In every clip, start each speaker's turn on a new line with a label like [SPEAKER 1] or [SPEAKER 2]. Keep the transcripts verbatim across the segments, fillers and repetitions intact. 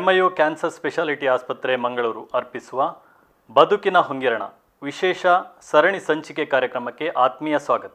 [SPEAKER 1] ಎಂಐಯು cancer speciality ಆಸ್ಪತ್ರೆ ಮಂಗಳೂರು ಅರ್ಪಿಸುವ ಬದುಕಿನ ಹೊಂಗಿರಣ ವಿಶೇಷ ಸರಣಿ ಸಂಚಿಕೆ ಕಾರ್ಯಕ್ರಮಕ್ಕೆ ಆತ್ಮೀಯ ಸ್ವಾಗತ.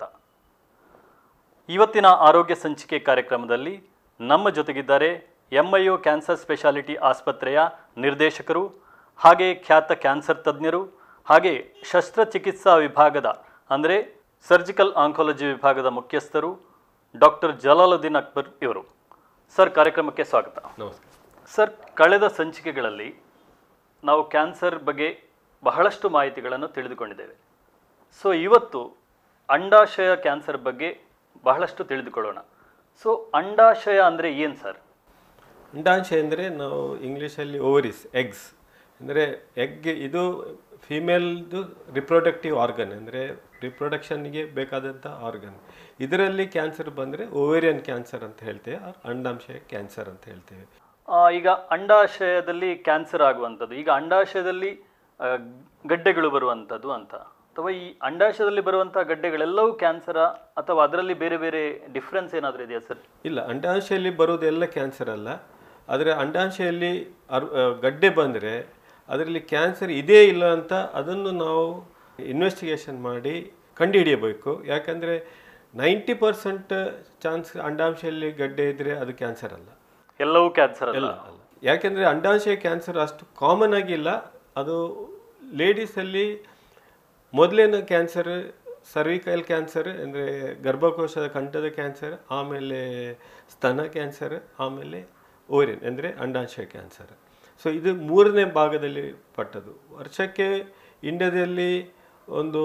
[SPEAKER 1] ಇವತ್ತಿನ ಆರೋಗ್ಯ ಸಂಚಿಕೆ ಕಾರ್ಯಕ್ರಮದಲ್ಲಿ ನಮ್ಮ ಜೊತೆಗಿದ್ದಾರೆ ಎಂಐಯು ಕ್ಯಾನ್ಸರ್ ಸ್ಪೆಷಾಲಿಟಿ ಆಸ್ಪತ್ರೆಯ ನಿರ್ದೇಶಕರು, ಹಾಗೆ ಖ್ಯಾತ ಕ್ಯಾನ್ಸರ್ ತಜ್ಞರು, ಹಾಗೆ ಶಸ್ತ್ರಚಿಕಿತ್ಸಾ ವಿಭಾಗದ ಅಂದರೆ ಸರ್ಜಿಕಲ್ ಆಂಕಾಲಜಿ ವಿಭಾಗದ ಮುಖ್ಯಸ್ಥರು ಡಾಕ್ಟರ್ ಜಲಾಲುದ್ದೀನ್ ಅಕ್ಬರ್ ಇವರು. ಸರ್, ಕಾರ್ಯಕ್ರಮಕ್ಕೆ ಸ್ವಾಗತ.
[SPEAKER 2] ನಮಸ್ಕಾರ
[SPEAKER 1] ಸರ್. ಕಳೆದ ಸಂಚಿಕೆಗಳಲ್ಲಿ ನಾವು ಕ್ಯಾನ್ಸರ್ ಬಗ್ಗೆ ಬಹಳಷ್ಟು ಮಾಹಿತಿಗಳನ್ನು ತಿಳಿದುಕೊಂಡಿದ್ದೇವೆ. ಸೊ ಇವತ್ತು ಅಂಡಾಶಯ ಕ್ಯಾನ್ಸರ್ ಬಗ್ಗೆ ಬಹಳಷ್ಟು ತಿಳಿದುಕೊಳ್ಳೋಣ. ಸೊ ಅಂಡಾಶಯ ಅಂದರೆ ಏನು ಸರ್?
[SPEAKER 2] ಅಂಡಾಶಯ ಅಂದರೆ ನಾವು ಇಂಗ್ಲೀಷಲ್ಲಿ ಓವರಿಸ್, ಎಗ್ಸ್ ಅಂದರೆ ಎಗ್ ಇದು ಫಿಮೇಲ್ದು ರಿಪ್ರೊಡಕ್ಟಿವ್ ಆರ್ಗನ್, ಅಂದರೆ ರಿಪ್ರೊಡಕ್ಷನ್ಗೆ ಬೇಕಾದಂಥ ಆರ್ಗನ್. ಇದರಲ್ಲಿ ಕ್ಯಾನ್ಸರ್ ಬಂದರೆ ಓವೇರಿಯನ್ ಕ್ಯಾನ್ಸರ್ ಅಂತ ಹೇಳ್ತೇವೆ, ಅಂಡಾಶಯ ಕ್ಯಾನ್ಸರ್ ಅಂತ ಹೇಳ್ತೇವೆ.
[SPEAKER 1] ಈಗ ಅಂಡಾಶಯದಲ್ಲಿ ಕ್ಯಾನ್ಸರ್ ಆಗುವಂಥದ್ದು, ಈಗ ಅಂಡಾಶಯದಲ್ಲಿ ಗಡ್ಡೆಗಳು ಬರುವಂಥದ್ದು ಅಂತ, ಅಥವಾ ಈ ಅಂಡಾಶಯದಲ್ಲಿ ಬರುವಂಥ ಗಡ್ಡೆಗಳೆಲ್ಲವೂ ಕ್ಯಾನ್ಸರ ಅಥವಾ ಅದರಲ್ಲಿ ಬೇರೆ ಬೇರೆ ಡಿಫ್ರೆನ್ಸ್ ಏನಾದರೂ ಇದೆಯಾ ಸರ್?
[SPEAKER 2] ಇಲ್ಲ, ಅಂಡಾಶಯಲ್ಲಿ ಬರೋದೆಲ್ಲ ಕ್ಯಾನ್ಸರ್ ಅಲ್ಲ. ಆದರೆ ಅಂಡಾಶಯಲ್ಲಿ ಅರ್ ಗಡ್ಡೆ ಬಂದರೆ ಅದರಲ್ಲಿ ಕ್ಯಾನ್ಸರ್ ಇದೆಯೇ ಇಲ್ಲ ಅಂತ ಅದನ್ನು ನಾವು ಇನ್ವೆಸ್ಟಿಗೇಷನ್ ಮಾಡಿ ಕಂಡುಹಿಡಿಯಬೇಕು. ಯಾಕಂದರೆ ನೈಂಟಿ ಪರ್ಸೆಂಟ್ ಚಾನ್ಸ್ ಅಂಡಾಶಯಲ್ಲಿ ಗಡ್ಡೆ ಇದ್ದರೆ ಅದು ಕ್ಯಾನ್ಸರ್ ಅಲ್ಲ,
[SPEAKER 1] ಎಲ್ಲವೂ ಕ್ಯಾನ್ಸರ್
[SPEAKER 2] ಅಲ್ಲ ಅಲ್ಲ ಯಾಕೆಂದರೆ ಅಂಡಾಶಯ ಕ್ಯಾನ್ಸರ್ ಅಷ್ಟು ಕಾಮನ್ ಆಗಿಲ್ಲ. ಅದು ಲೇಡೀಸಲ್ಲಿ ಮೊದಲೇನು ಕ್ಯಾನ್ಸರ್ ಸರ್ವಿಕಲ್ ಕ್ಯಾನ್ಸರ್ ಅಂದರೆ ಗರ್ಭಕೋಶದ ಕಂಠದ ಕ್ಯಾನ್ಸರ್, ಆಮೇಲೆ ಸ್ತನ ಕ್ಯಾನ್ಸರ್, ಆಮೇಲೆ ಓರಿಯನ್ ಅಂದರೆ ಅಂಡಾಶಯ ಕ್ಯಾನ್ಸರ್. ಸೊ ಇದು ಮೂರನೇ ಭಾಗದಲ್ಲಿ ಪಟ್ಟದು. ವರ್ಷಕ್ಕೆ ಇಂಡಿಯಾದಲ್ಲಿ ಒಂದು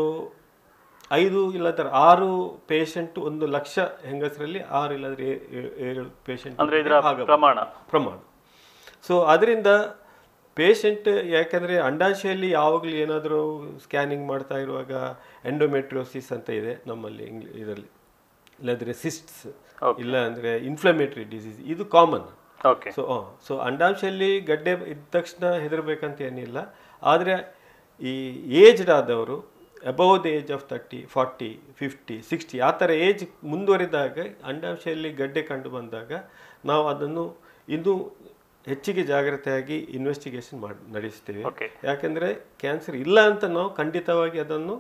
[SPEAKER 2] ಐದು ಇಲ್ಲದ್ರೆ ಆರು ಪೇಷಂಟ್, ಒಂದು ಲಕ್ಷ ಹೆಂಗಸರಲ್ಲಿ ಆರು ಇಲ್ಲದ್ರೆ ಏಳು ಪೇಷಂಟ್
[SPEAKER 1] ಪ್ರಮಾಣ
[SPEAKER 2] ಪ್ರಮಾಣ ಸೊ ಅದರಿಂದ ಪೇಷಂಟ್, ಯಾಕಂದರೆ ಅಂಡಾಶಯಲ್ಲಿ ಯಾವಾಗಲೂ ಏನಾದರೂ ಸ್ಕ್ಯಾನಿಂಗ್ ಮಾಡ್ತಾ ಇರುವಾಗ ಎಂಡೋಮೆಟ್ರಿಯೋಸಿಸ್ ಅಂತ ಇದೆ ನಮ್ಮಲ್ಲಿ ಇಂಗ್ಲಿ ಇದರಲ್ಲಿ, ಇಲ್ಲಾಂದರೆ ಸಿಸ್ಟ್ಸ್, ಇಲ್ಲ ಅಂದರೆ ಇನ್ಫ್ಲಮೇಟ್ರಿ ಡಿಸೀಸ್, ಇದು ಕಾಮನ್. ಸೊ ಸೊ ಅಂಡಾಶಯಲ್ಲಿ ಗಡ್ಡೆ ಇದ್ದ ತಕ್ಷಣ ಹೆದರ್ಬೇಕಂತ ಏನಿಲ್ಲ. ಆದರೆ ಈ ಏಜ್ಡ್ ಆದವರು above the age of thirty, forty, fifty, sixty ಆ ಥರ ಏಜ್ ಮುಂದುವರಿದಾಗ ಅಂಡಾಶಯಲ್ಲಿ ಗಡ್ಡೆ ಕಂಡು ಬಂದಾಗ ನಾವು ಅದನ್ನು ಇನ್ನೂ ಹೆಚ್ಚಿಗೆ ಜಾಗ್ರತೆಯಾಗಿ ಇನ್ವೆಸ್ಟಿಗೇಷನ್ ಮಾಡಿ ನಡೆಸ್ತೇವೆ. ಯಾಕೆಂದರೆ ಕ್ಯಾನ್ಸರ್ ಇಲ್ಲ ಅಂತ ನಾವು ಖಂಡಿತವಾಗಿ ಅದನ್ನು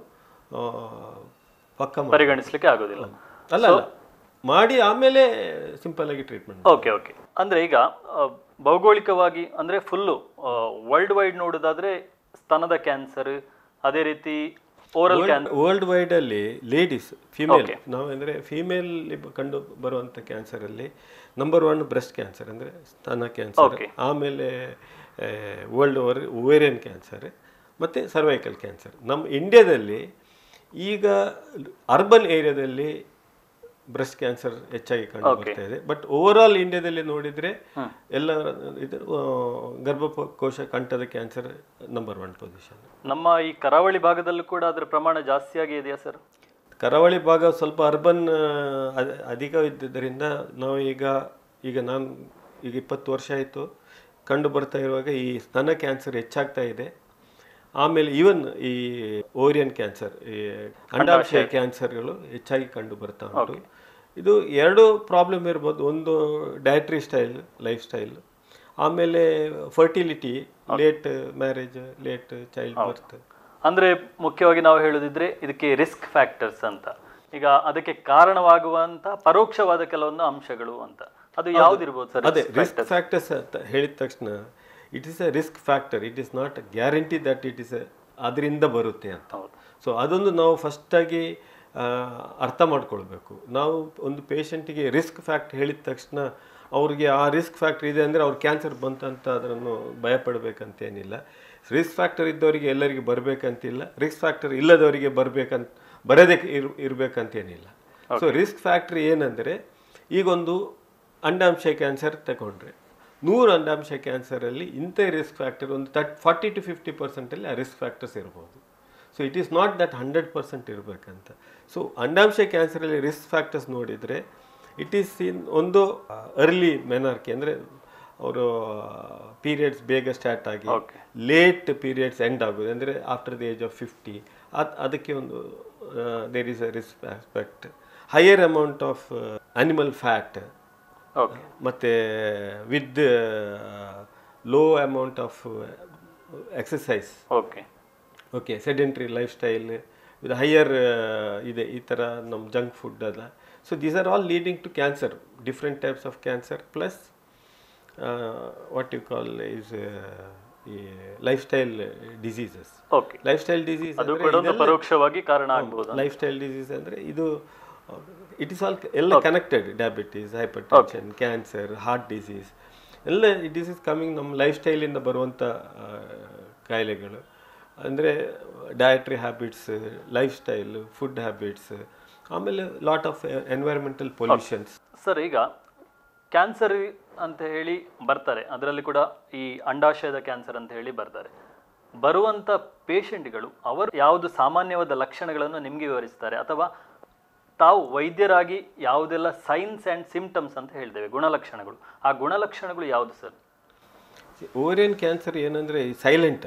[SPEAKER 2] ಪಕ್ಕ
[SPEAKER 1] ಪರಿಗಣಿಸಲಿಕ್ಕೆ ಆಗೋದಿಲ್ಲ.
[SPEAKER 2] ಅಲ್ಲ ಅಲ್ಲ ಮಾಡಿ ಆಮೇಲೆ ಸಿಂಪಲ್ ಆಗಿ ಟ್ರೀಟ್ಮೆಂಟ್.
[SPEAKER 1] ಓಕೆ ಓಕೆ ಅಂದರೆ ಈಗ ಭೌಗೋಳಿಕವಾಗಿ ಅಂದರೆ ಫುಲ್ಲು ವರ್ಲ್ಡ್ ವೈಡ್ ನೋಡೋದಾದ್ರೆ ಸ್ತನದ ಕ್ಯಾನ್ಸರ್, ಅದೇ ರೀತಿ ಓರಲ್ ಕ್ಯಾನ್ಸರ್.
[SPEAKER 2] ವರ್ಲ್ಡ್ ವೈಡ್ ಅಲ್ಲಿ ಲೇಡೀಸ್, ಫಿಮೇಲ್, ನಾವು ಅಂದರೆ ಫಿಮೇಲ್ ಕಂಡು ಬರುವಂಥ ಕ್ಯಾನ್ಸರಲ್ಲಿ ನಂಬರ್ ಒನ್ ಬ್ರೆಸ್ಟ್ ಕ್ಯಾನ್ಸರ್ ಅಂದರೆ ಸ್ತನ ಕ್ಯಾನ್ಸರ್, ಆಮೇಲೆ ವರ್ಲ್ಡ್ ಓವರ್ ಓವೇರಿಯನ್ ಕ್ಯಾನ್ಸರ್ ಮತ್ತು ಸರ್ವೈಕಲ್ ಕ್ಯಾನ್ಸರ್. ನಮ್ಮ ಇಂಡಿಯಾದಲ್ಲಿ ಈಗ ಅರ್ಬನ್ ಏರಿಯಾದಲ್ಲಿ ಬ್ರೆಸ್ಟ್ ಕ್ಯಾನ್ಸರ್ ಹೆಚ್ಚಾಗಿ ಕಂಡು ಬರ್ತಾ ಇದೆ. ಬಟ್ ಓವರ್ ಆಲ್ ಇಂಡಿಯಾದಲ್ಲಿ ನೋಡಿದರೆ ಎಲ್ಲ ಇದು ಗರ್ಭಕೋಶ ಕಂಠದ ಕ್ಯಾನ್ಸರ್ ನಂಬರ್ ಒನ್ ಪೊಸಿಷನ್.
[SPEAKER 1] ನಮ್ಮ ಈ ಕರಾವಳಿ ಭಾಗದಲ್ಲೂ ಕೂಡ ಅದರ ಪ್ರಮಾಣ ಜಾಸ್ತಿಯಾಗಿ ಇದೆಯಾ ಸರ್?
[SPEAKER 2] ಕರಾವಳಿ ಭಾಗ ಸ್ವಲ್ಪ ಅರ್ಬನ್ ಅಧಿಕ ಇದ್ದಿದ್ದರಿಂದ ನಾವು ಈಗ ಈಗ ನಾನು ಈಗ ಇಪ್ಪತ್ತು ವರ್ಷ ಆಯಿತು ಕಂಡು ಬರ್ತಾ ಇರುವಾಗ ಈ ಸ್ತನ ಕ್ಯಾನ್ಸರ್ ಹೆಚ್ಚಾಗ್ತಾ ಇದೆ. ಆಮೇಲೆ ಈವನ್ ಈ ಓರಿಯನ್ ಕ್ಯಾನ್ಸರ್, ಈ ಅಂಡಾಶಯ ಕ್ಯಾನ್ಸರ್ಗಳು ಹೆಚ್ಚಾಗಿ ಕಂಡು ಬರ್ತಾ ಉಂಟು. ಇದು ಎರಡು ಪ್ರಾಬ್ಲಮ್ ಇರ್ಬೋದು. ಒಂದು ಡಯಟ್ರಿ ಸ್ಟೈಲ್, ಲೈಫ್ ಸ್ಟೈಲ್, ಆಮೇಲೆ fertility, late marriage, late child birth.
[SPEAKER 1] ಅಂದರೆ ಮುಖ್ಯವಾಗಿ ನಾವು ಹೇಳೋದಿದ್ರೆ ಇದಕ್ಕೆ ರಿಸ್ಕ್ ಫ್ಯಾಕ್ಟರ್ಸ್ ಅಂತ. ಈಗ ಅದಕ್ಕೆ ಕಾರಣವಾಗುವಂಥ ಪರೋಕ್ಷವಾದ ಕೆಲವೊಂದು ಅಂಶಗಳು ಅಂತ, ಅದು ಯಾವುದಿರ್ಬೋದು ಸರ್?
[SPEAKER 2] ಅದೇ ರಿಸ್ಕ್ ಫ್ಯಾಕ್ಟರ್ಸ್ ಅಂತ ಹೇಳಿದ ತಕ್ಷಣ it is a risk factor, it is not guarantee that it is ಅದರಿಂದ ಬರುತ್ತೆ ಅಂತ. ಸೊ ಅದೊಂದು ನಾವು ಫಸ್ಟಾಗಿ ಅರ್ಥ ಮಾಡ್ಕೊಳ್ಬೇಕು. ನಾವು ಒಂದು ಪೇಷಂಟಿಗೆ ರಿಸ್ಕ್ ಫ್ಯಾಕ್ಟ್ ಹೇಳಿದ ತಕ್ಷಣ ಅವ್ರಿಗೆ ಆ ರಿಸ್ಕ್ ಫ್ಯಾಕ್ಟರ್ ಇದೆ ಅಂದರೆ ಅವ್ರು ಕ್ಯಾನ್ಸರ್ ಬಂತಂತ ಅದನ್ನು ಭಯಪಡಬೇಕಂತೇನಿಲ್ಲ. ರಿಸ್ಕ್ ಫ್ಯಾಕ್ಟರ್ ಇದ್ದವರಿಗೆ ಎಲ್ಲರಿಗೆ ಬರಬೇಕಂತಿಲ್ಲ, ರಿಸ್ಕ್ ಫ್ಯಾಕ್ಟರ್ ಇಲ್ಲದವರಿಗೆ ಬರಬೇಕಂತ ಬರೋದೇ ಇರ್ ಇರಬೇಕಂತೇನಿಲ್ಲ. ಸೊ ರಿಸ್ಕ್ ಫ್ಯಾಕ್ಟರ್ ಏನಂದರೆ, ಈಗೊಂದು ಅಂಡಾಶಯ ಕ್ಯಾನ್ಸರ್ ತಗೊಂಡ್ರೆ ನೂರು ಅಂಡಾಶಯ ಕ್ಯಾನ್ಸರಲ್ಲಿ ಇಂಥ ರಿಸ್ಕ್ ಫ್ಯಾಕ್ಟರ್ ಒಂದು ತರ್ಟ್ ಫಾರ್ಟಿ ಟು ಫಿಫ್ಟಿ ಪರ್ಸೆಂಟಲ್ಲಿ ಆ ರಿಸ್ಕ್ ಫ್ಯಾಕ್ಟರ್ಸ್ ಇರ್ಬೋದು. So it is not that hundred percent ಇರಬೇಕಂತ. ಸೊ ಅಂಡಾಶಯ ಕ್ಯಾನ್ಸರಲ್ಲಿ ರಿಸ್ಕ್ ಫ್ಯಾಕ್ಟರ್ಸ್ ನೋಡಿದರೆ ಇಟ್ ಈಸ್ ಇನ್ ಒಂದು ಅರ್ಲಿ ಮೆನಾರ್ಕಿ ಅಂದರೆ ಅವರು ಪೀರಿಯಡ್ಸ್ ಬೇಗ ಸ್ಟಾರ್ಟ್ ಆಗಿ ಲೇಟ್ ಪೀರಿಯಡ್ಸ್ ಎಂಡ್ ಆಗೋದು ಅಂದರೆ after the age of fifty, ಅದು ಅದಕ್ಕೆ ಒಂದು there is a risk aspect. Higher amount of animal fat, ಮತ್ತು with low amount of uh, exercise.
[SPEAKER 1] Okay
[SPEAKER 2] okay sedentary lifestyle with higher ಇದೆ ಈ ಥರ ನಮ್ಮ ಜಂಕ್ ಫುಡ್ ಅಲ್ಲ. So these are all leading to cancer, different types of cancer plus what you call is ಈ lifestyle diseases.
[SPEAKER 1] Okay
[SPEAKER 2] lifestyle disease
[SPEAKER 1] ಅದು ಕೂಡ ಒಂದು ಪರೋಕ್ಷವಾಗಿ ಕಾರಣ ಆಗ್ಬೋದು.
[SPEAKER 2] ಲೈಫ್ ಸ್ಟೈಲ್ ಡಿಸೀಸ್ ಅಂದರೆ ಇದು ಇಟ್ ಈಸ್ ಆಲ್ ಎಲ್ಲ connected. Diabetes, hypertension, cancer, heart disease ಎಲ್ಲ ಡಿಸೀಸ್ ಕಮಿಂಗ್ ನಮ್ಮ ಲೈಫ್ ಸ್ಟೈಲಿಂದ ಬರುವಂಥ ಕಾಯಿಲೆಗಳು. ಅಂದರೆ dietary habits, lifestyle, food habits, ಆಮೇಲೆ lot of environmental pollutions.
[SPEAKER 1] Sir, ಈಗ ಕ್ಯಾನ್ಸರ್ ಅಂತ ಹೇಳಿ ಬರ್ತಾರೆ, ಅದರಲ್ಲಿ ಕೂಡ ಈ ಅಂಡಾಶಯದ ಕ್ಯಾನ್ಸರ್ ಅಂತ ಹೇಳಿ ಬರ್ತಾರೆ. ಬರುವಂಥ ಪೇಷಂಟ್ಗಳು ಅವರು ಯಾವುದು ಸಾಮಾನ್ಯವಾದ ಲಕ್ಷಣಗಳನ್ನು ನಿಮಗೆ ವಿವರಿಸ್ತಾರೆ, ಅಥವಾ ತಾವು ವೈದ್ಯರಾಗಿ ಯಾವುದೆಲ್ಲ ಸೈನ್ಸ್ ಆ್ಯಂಡ್ ಸಿಂಪ್ಟಮ್ಸ್ ಅಂತ ಹೇಳ್ತೇವೆ, ಗುಣಲಕ್ಷಣಗಳು, ಆ ಗುಣಲಕ್ಷಣಗಳು ಯಾವುದು ಸರ್?
[SPEAKER 2] ಓರಿಯನ್ ಕ್ಯಾನ್ಸರ್ ಏನಂದರೆ ಸೈಲೆಂಟ್.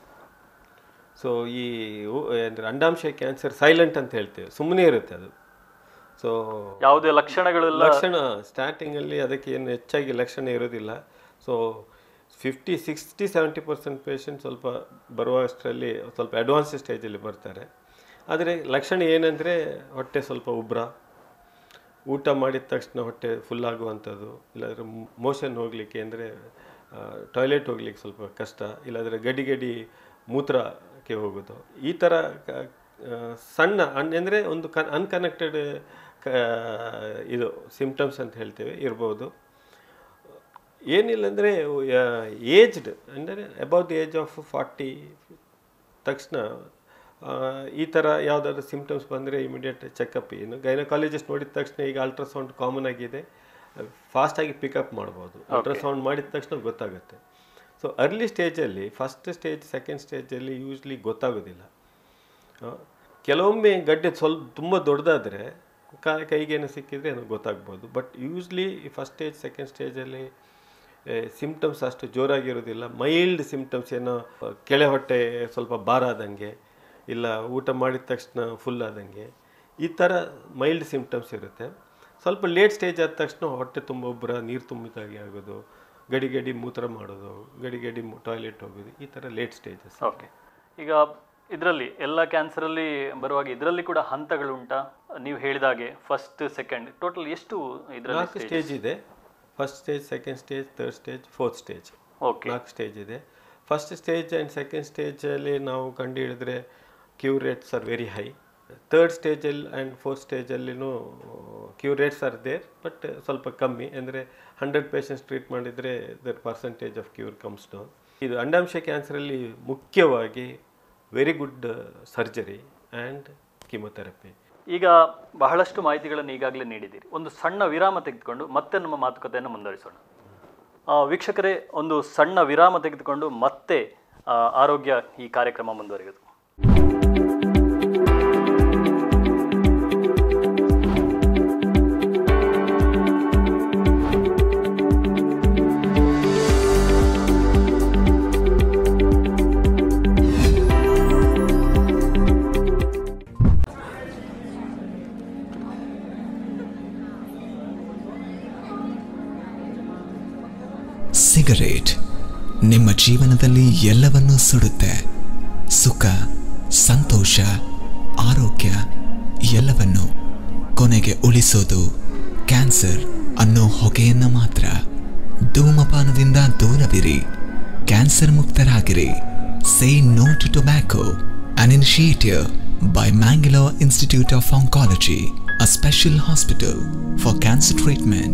[SPEAKER 2] ಸೊ ಈ ಅಂದರೆ ಅಂಡಾಶಯ ಕ್ಯಾನ್ಸರ್ ಸೈಲೆಂಟ್ ಅಂತ ಹೇಳ್ತೇವೆ, ಸುಮ್ಮನೆ ಇರುತ್ತೆ ಅದು. ಸೊ
[SPEAKER 1] ಯಾವುದೇ ಲಕ್ಷಣಗಳೆಲ್ಲ
[SPEAKER 2] ಲಕ್ಷಣ ಸ್ಟಾರ್ಟಿಂಗಲ್ಲಿ ಅದಕ್ಕೆ ಏನು ಹೆಚ್ಚಾಗಿ ಲಕ್ಷಣ ಇರೋದಿಲ್ಲ. So fifty sixty seventy percent patient ಸ್ವಲ್ಪ ಬರುವಷ್ಟರಲ್ಲಿ ಸ್ವಲ್ಪ ಅಡ್ವಾನ್ಸ್ ಸ್ಟೇಜಲ್ಲಿ ಬರ್ತಾರೆ. ಆದರೆ ಲಕ್ಷಣ ಏನಂದರೆ ಹೊಟ್ಟೆ ಸ್ವಲ್ಪ ಉಬ್ರ, ಊಟ ಮಾಡಿದ ತಕ್ಷಣ ಹೊಟ್ಟೆ ಫುಲ್ ಆಗುವಂಥದ್ದು, ಇಲ್ಲಾಂದರೆ ಮೋಷನ್ ಹೋಗಲಿಕ್ಕೆ ಅಂದರೆ ಟಾಯ್ಲೆಟ್ ಹೋಗ್ಲಿಕ್ಕೆ ಸ್ವಲ್ಪ ಕಷ್ಟ, ಇಲ್ಲಾಂದರೆ ಗಡಿ ಗಡಿ ಮೂತ್ರಕ್ಕೆ ಹೋಗೋದು, ಈ ಥರ ಸಣ್ಣ ಅನ್ ಅಂದರೆ ಒಂದು ಕನ್ ಅನ್ಕನೆಕ್ಟೆಡ್ ಕ ಇದು ಸಿಂಪ್ಟಮ್ಸ್ ಅಂತ ಹೇಳ್ತೇವೆ ಇರ್ಬೋದು. ಏನಿಲ್ಲ ಅಂದರೆ ಏಜ್ಡ್ ಅಂದರೆ above the age of forty ತಕ್ಷಣ ಈ ಥರ ಯಾವುದಾದ್ರು ಸಿಂಪ್ಟಮ್ಸ್ ಬಂದರೆ ಇಮಿಡಿಯೇಟ್ ಚೆಕಪ್. ಏನು ಗೈನಕಾಲಜಿಸ್ಟ್ ನೋಡಿದ ತಕ್ಷಣ ಈಗ ಅಲ್ಟ್ರಾಸೌಂಡ್ ಕಾಮನ್ ಆಗಿದೆ, ಫಾಸ್ಟಾಗಿ ಪಿಕಪ್ ಮಾಡ್ಬೋದು. ಅಲ್ಟ್ರಾಸೌಂಡ್ ಮಾಡಿದ ತಕ್ಷಣ ಗೊತ್ತಾಗುತ್ತೆ. ಸೊ ಅರ್ಲಿ ಸ್ಟೇಜಲ್ಲಿ, ಫಸ್ಟ್ ಸ್ಟೇಜ್ ಸೆಕೆಂಡ್ ಸ್ಟೇಜಲ್ಲಿ ಯೂಶ್ವಲಿ ಗೊತ್ತಾಗೋದಿಲ್ಲ. ಕೆಲವೊಮ್ಮೆ ಗಡ್ಡೆ ಸ್ವಲ್ಪ ತುಂಬ ದೊಡ್ಡದಾದರೆ ಕಾ ಕೈಗೇನು ಸಿಕ್ಕಿದ್ರೆ ಏನೋ ಗೊತ್ತಾಗ್ಬೋದು. But usually first stage second ಸ್ಟೇಜಲ್ಲಿ ಸಿಂಪ್ಟಮ್ಸ್ ಅಷ್ಟು ಜೋರಾಗಿರೋದಿಲ್ಲ. ಮೈಲ್ಡ್ ಸಿಂಪ್ಟಮ್ಸ್, ಏನೋ ಕೆಳೆ ಹೊಟ್ಟೆ ಸ್ವಲ್ಪ ಭಾರ ಆದಂಗೆ, ಇಲ್ಲ ಊಟ ಮಾಡಿದ ತಕ್ಷಣ ಫುಲ್ ಆದಂಗೆ, ಈ ಥರ ಮೈಲ್ಡ್ ಸಿಂಪ್ಟಮ್ಸ್ ಇರುತ್ತೆ. ಸ್ವಲ್ಪ ಲೇಟ್ ಸ್ಟೇಜ್ ಆದ ತಕ್ಷಣ ಹೊಟ್ಟೆ ತುಂಬ ಉಬ್ಬರ, ನೀರು ತುಂಬಿದಾಗೆ ಆಗೋದು, ಗಡಿ ಗಡಿ ಮೂತ್ರ ಮಾಡೋದು, ಗಡಿ ಗಡಿ ಟಾಯ್ಲೆಟ್ ಹೋಗೋದು, ಈ ಥರ ಲೇಟ್ ಸ್ಟೇಜಸ್.
[SPEAKER 1] ಓಕೆ, ಈಗ ಇದರಲ್ಲಿ ಎಲ್ಲ ಕ್ಯಾನ್ಸರಲ್ಲಿ ಬರುವಾಗ ಇದರಲ್ಲಿ ಕೂಡ ಹಂತಗಳು ಉಂಟಾ? ನೀವು ಹೇಳಿದಾಗೆ ಫಸ್ಟ್ ಸೆಕೆಂಡ್ ಟೋಟಲ್ ಎಷ್ಟು ಇದರಲ್ಲಿ
[SPEAKER 2] ನಾಲ್ಕು ಸ್ಟೇಜ್ ಇದೆ. First stage, second stage, third stage, fourth stage.
[SPEAKER 1] Okay,
[SPEAKER 2] ನಾಲ್ಕು ಸ್ಟೇಜ್ ಇದೆ. ಫಸ್ಟ್ ಸ್ಟೇಜ್ ಆ್ಯಂಡ್ ಸೆಕೆಂಡ್ ಸ್ಟೇಜಲ್ಲಿ ನಾವು ಕಂಡು ಹಿಡಿದ್ರೆ cure rates are very high. Third ಸ್ಟೇಜಲ್ಲಿ ಆ್ಯಂಡ್ ಫೋರ್ತ್ ಸ್ಟೇಜಲ್ಲಿನೂ cure rates are there, but ಸ್ವಲ್ಪ ಕಮ್ಮಿ. ಅಂದರೆ ಹಂಡ್ರೆಡ್ ಪೇಷಂಟ್ಸ್ ಟ್ರೀಟ್ ಮಾಡಿದರೆ their percentage of cure comes down. ಇದು ಅಂಡಾಶಯ ಕ್ಯಾನ್ಸರಲ್ಲಿ ಮುಖ್ಯವಾಗಿ very good surgery and chemotherapy.
[SPEAKER 1] ಈಗ ಬಹಳಷ್ಟು ಮಾಹಿತಿಗಳನ್ನು ಈಗಾಗಲೇ ನೀಡಿದ್ದೀರಿ. ಒಂದು ಸಣ್ಣ ವಿರಾಮ ತೆಗೆದುಕೊಂಡು ಮತ್ತೆ ನಮ್ಮ ಮಾತುಕತೆಯನ್ನು ಮುಂದುವರಿಸೋಣ. ವೀಕ್ಷಕರೇ, ಒಂದು ಸಣ್ಣ ವಿರಾಮ ತೆಗೆದುಕೊಂಡು ಮತ್ತೆ ಆರೋಗ್ಯ ಈ ಕಾರ್ಯಕ್ರಮ ಮುಂದುವರಿಯುವುದು.
[SPEAKER 3] ಸಿಗರೇಟ್ ನಿಮ್ಮ ಜೀವನದಲ್ಲಿ ಎಲ್ಲವನ್ನೂ ಸುಡುತ್ತೆ. ಸುಖ, ಸಂತೋಷ, ಆರೋಗ್ಯ ಎಲ್ಲವನ್ನು. ಕೊನೆಗೆ ಉಳಿಸೋದು ಕ್ಯಾನ್ಸರ್ ಅನ್ನೋ ಹೊಗೆಯನ್ನ ಮಾತ್ರ. ಧೂಮಪಾನದಿಂದ ದೂರವಿರಿ, ಕ್ಯಾನ್ಸರ್ ಮುಕ್ತರಾಗಿರಿ. Say no to tobacco, an initiative by Mangalore Institute of Oncology, a special hospital for cancer treatment.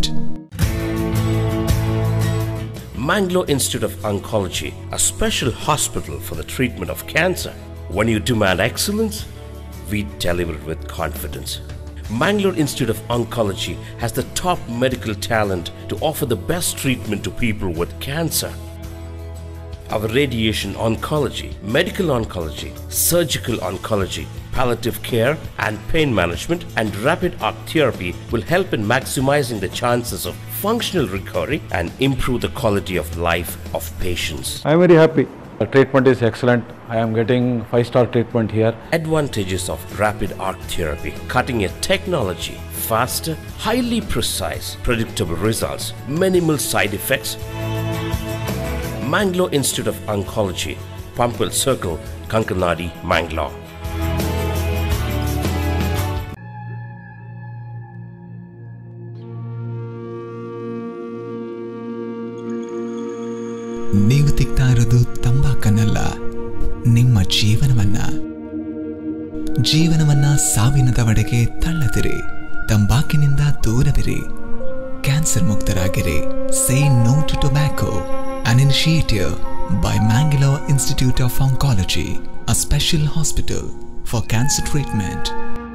[SPEAKER 4] Mangalore Institute of Oncology, a special hospital for the treatment of cancer. When you demand excellence, we deliver with confidence. Mangalore Institute of Oncology has the top medical talent to offer the best treatment to people with cancer. Our radiation oncology, medical oncology, surgical oncology, palliative care and pain management and rapid arc therapy will help in maximizing the chances of functional recovery and improve the quality of life of patients.
[SPEAKER 5] I am very happy. The treatment is excellent. I am getting five star treatment here.
[SPEAKER 4] Advantages of rapid arc therapy: cutting edge technology, faster, highly precise, predictable results, minimal side effects. Mangalore Institute of Oncology, Pampil Circle, Kankanadi, Mangalore.
[SPEAKER 3] ನೀವು ತಿಕ್ತಾ ಇರೋದು ತಂಬಾಕನ್ನಲ್ಲ, ನಿಮ್ಮ ಜೀವನವನ್ನ. ಜೀವನವನ್ನ ಸಾವಿನ ದವಡೆಗೆ ತಳ್ಳದಿರಿ, ತಂಬಾಕಿನಿಂದ ದೂರವಿರಿ, cancer ಮುಕ್ತರಾಗಿರಿ. Say no to tobacco, an initiative by Mangalore Institute of Oncology, a special hospital for cancer treatment.